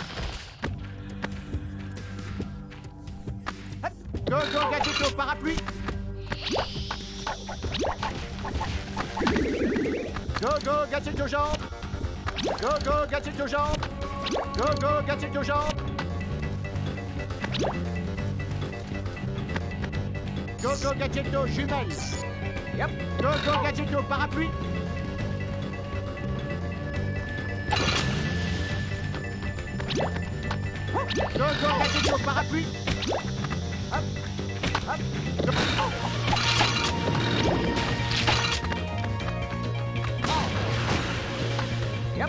Go, go, Gadgeto parapluie. Go, go, Gadgeto jambes. Go, go, Gadgeto jambes. Go, go, Gadgeto jambes. Go, go, Gadgeto jumelle. Yep. Go, go, Gadgeto parapluie. Go, go, Gadgeto parapluie. Hop. Hop. Yep.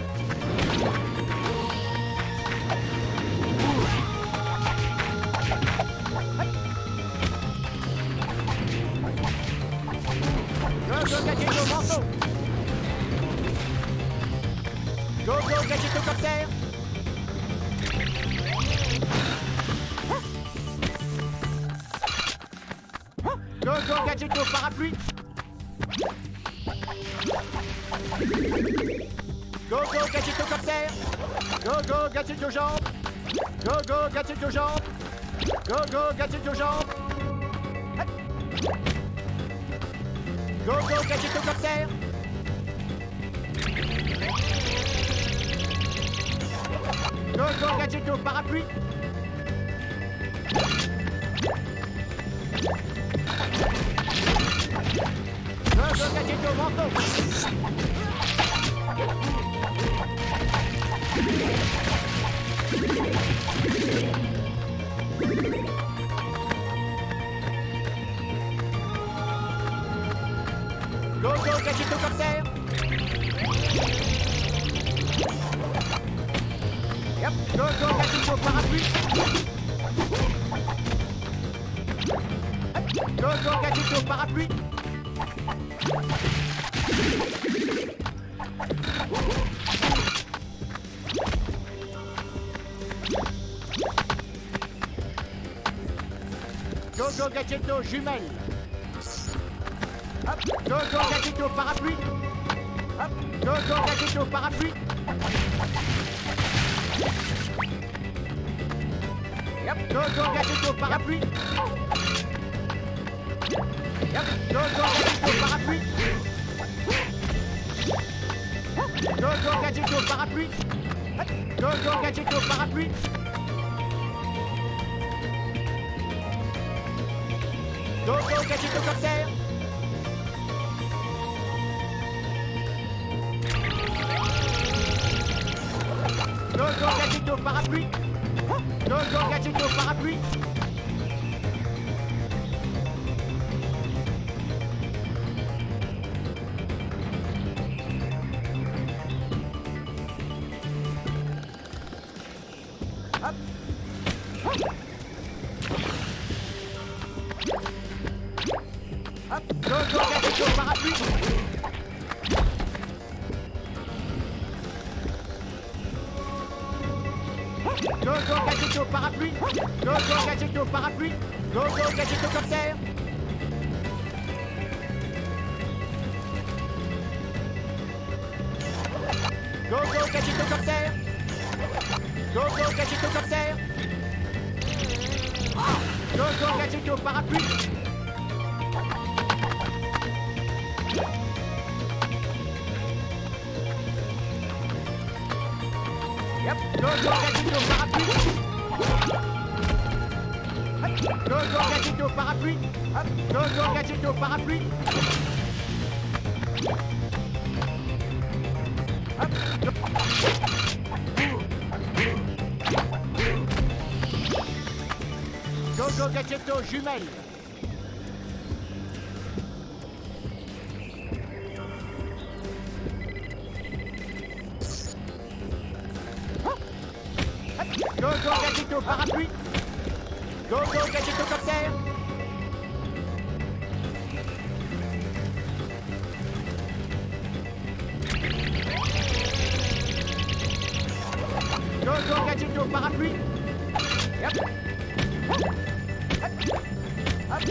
Go, go, Gadgeto manteau. Go, go, Gadgetocopter. Go, go, Gadgeto parapluie. Go, go, Gadgetocopter. Go, go, Gadgeto jambes. Go, go, Gadgeto jambes. Go, go, Gadgeto jambes. Go, go, Gadgetocopter. Go, go, Gadgeto parapluie. Go, go, Gadgeto manteau. Go, go, Gadgetocopter. Yep. Go, go, Gadgeto parapluie. Go, go, Gadgeto parapluie. Go, go, Gadgeto jumelle. Hop. Go, go, Gadgeto parapluie. Hop. Go, go, Gadgeto parapluie. Yep. Go, go, Gadgeto parapluie. Yep. Go, go, Gadgeto parapluie. Go, go, Gadgeto parapluie. Go, go, Gadgeto parapluie. Go, go, Gadgetocopter. Go-Go Gadget au parapluie. Go-Go Gadget au parapluie. Hop. Hop. Go-Go Gadget au parapluie. Go-Go Gadget au parapluie. Go-Go Gadget au parapluie. Go-Go Gadget au copter. Go-Go Gadget au copter. Go-Go Gadget au copter. Go-Go Gadget au parapluie. Yep. Go-Go Gadget au parapluie. Go-Go Gadget au parapluie. Go-Go Gadget au parapluie. Go-Go Gadget aux jumelles. Go-Go Gadget au parapluie. Go-Go Gadget au copter. Go-Go Gadget au parapluie. Yep. Hop. Hop.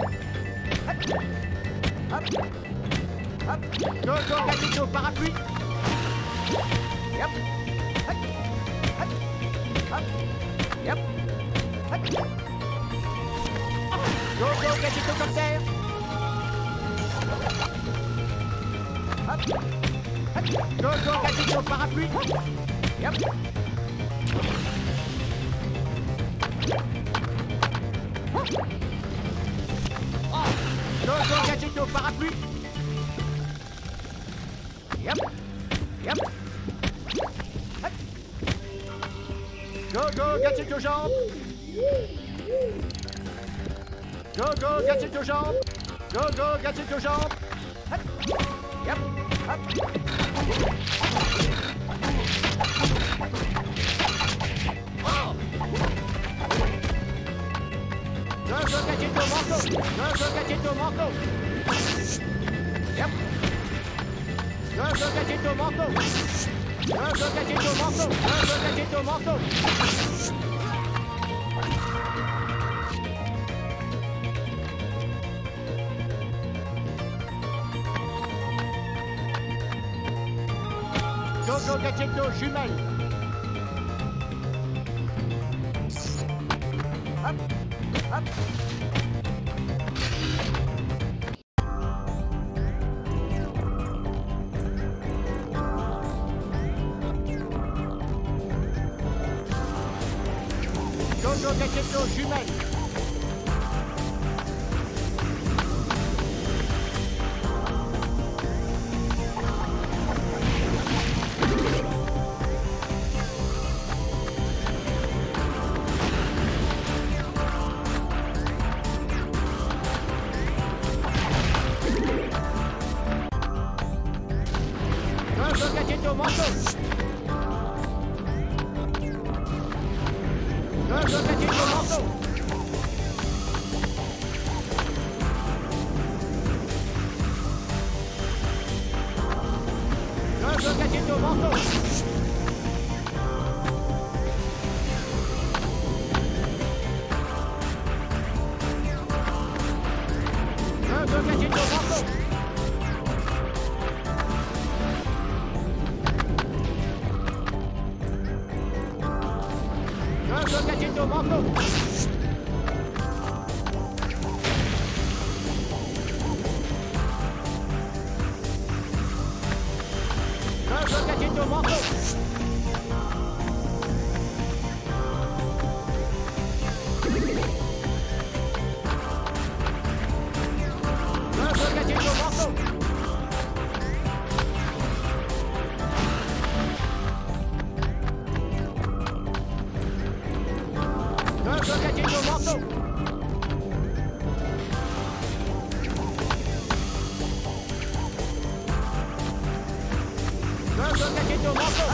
Hop. Hop. Go-Go Gadget au parapluie. Yep. Hop. Hop. Hop. Yep. Hop. Go-Go Gadget au copter. Hop. Hop. Go-Go Gadget au parapluie. Yep. Go-Go Gadget au parapluie. Yep. Yep. Hop. Go-Go Gadget aux jambes. Go-Go Gadget aux jambes. Go-Go Gadget aux jambes. Hop. Yep. Hop. Go-Go Gadget au manteau. Go-Go Gadget au manteau. Yep. Go-Go Gadget au manteau. Go-Go Gadget au manteau. Go-Go Gadget au manteau. Go-Go Gadget aux jumelles. Hop. Hop. Go-Go Gadget aux jumelles. Go-Go Gadget au manteau. Go-Go Gadget au manteau. Go-Go Gadget au manteau. Go-Go Gadget au manteau. Go-Go Gadget au manteau. Go-Go Gadget au manteau. Go-Go Gadget au manteau. Jojo Gadget au manteau. Jojo Gadget au manteau.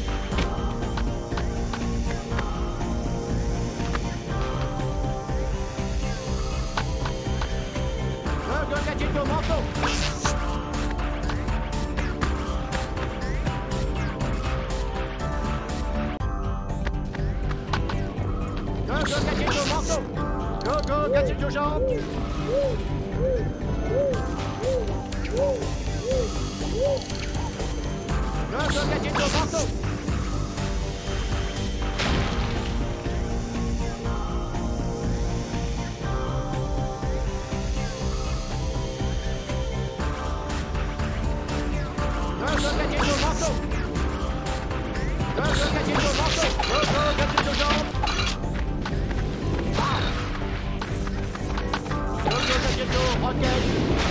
Jojo Gadget au manteau. Jojo Gadget au manteau. Jojo Gadget aux jambes. Jojo Gadget au manteau. Jojo Gadget au manteau. Jojo Gadget au manteau. Jojo Gadget aux jambes. Jojo Gadget au roquette.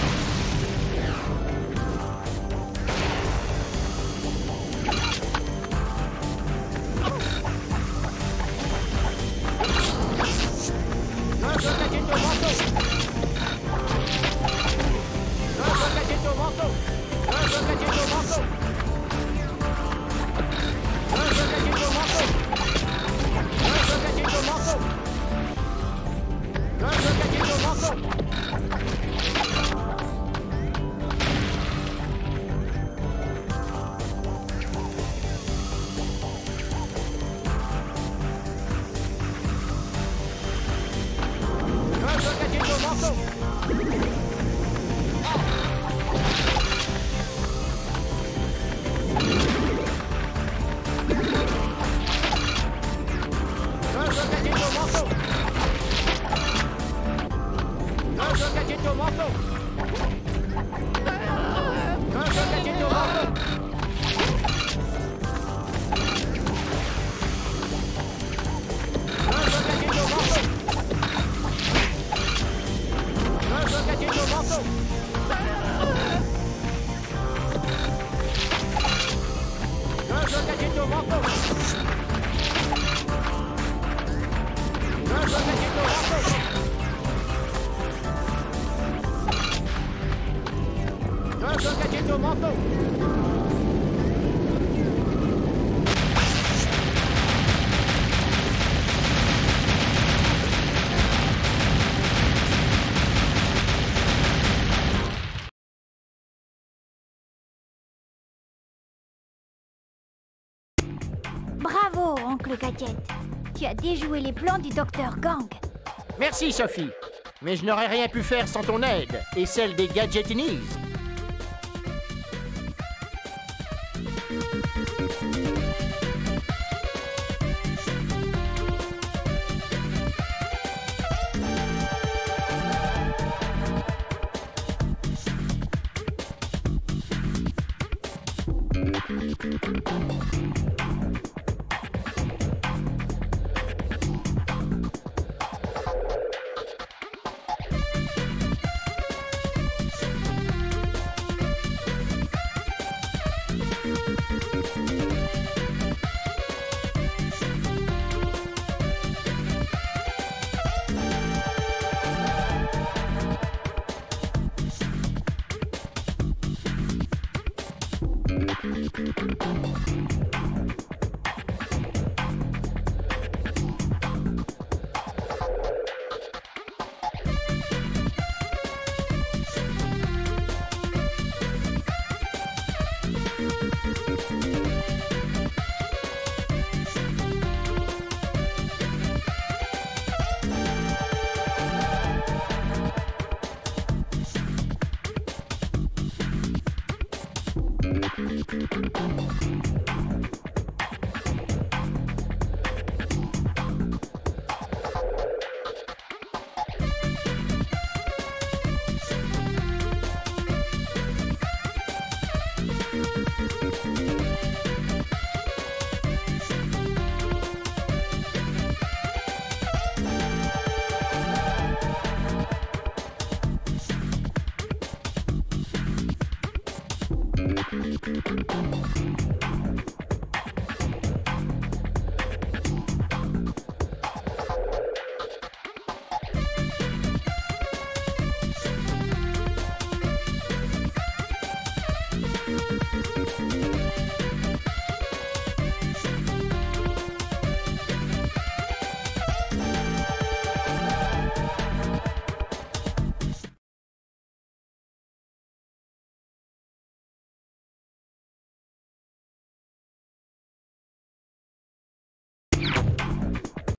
Jojo Gadget au manteau. Jojo Gadget au manteau. Jojo Gadget au manteau. Jojo Gadget au manteau. Jojo Gadget au manteau. Jojo Gadget au manteau. Jojo Gadget au manteau. Jojo Gadget au manteau. Jojo Gadget au manteau. Jojo Gadget au manteau. Jojo Gadget au manteau. Jojo Gadget au manteau. Jojo Gadget au manteau. Jojo Gadget au manteau. Jojo Gadget au manteau. Bravo, oncle Gadget. Tu as déjoué les plans du docteur Gang. Merci, Sophie. Mais je n'aurais rien pu faire sans ton aide et celle des Gadgetinis.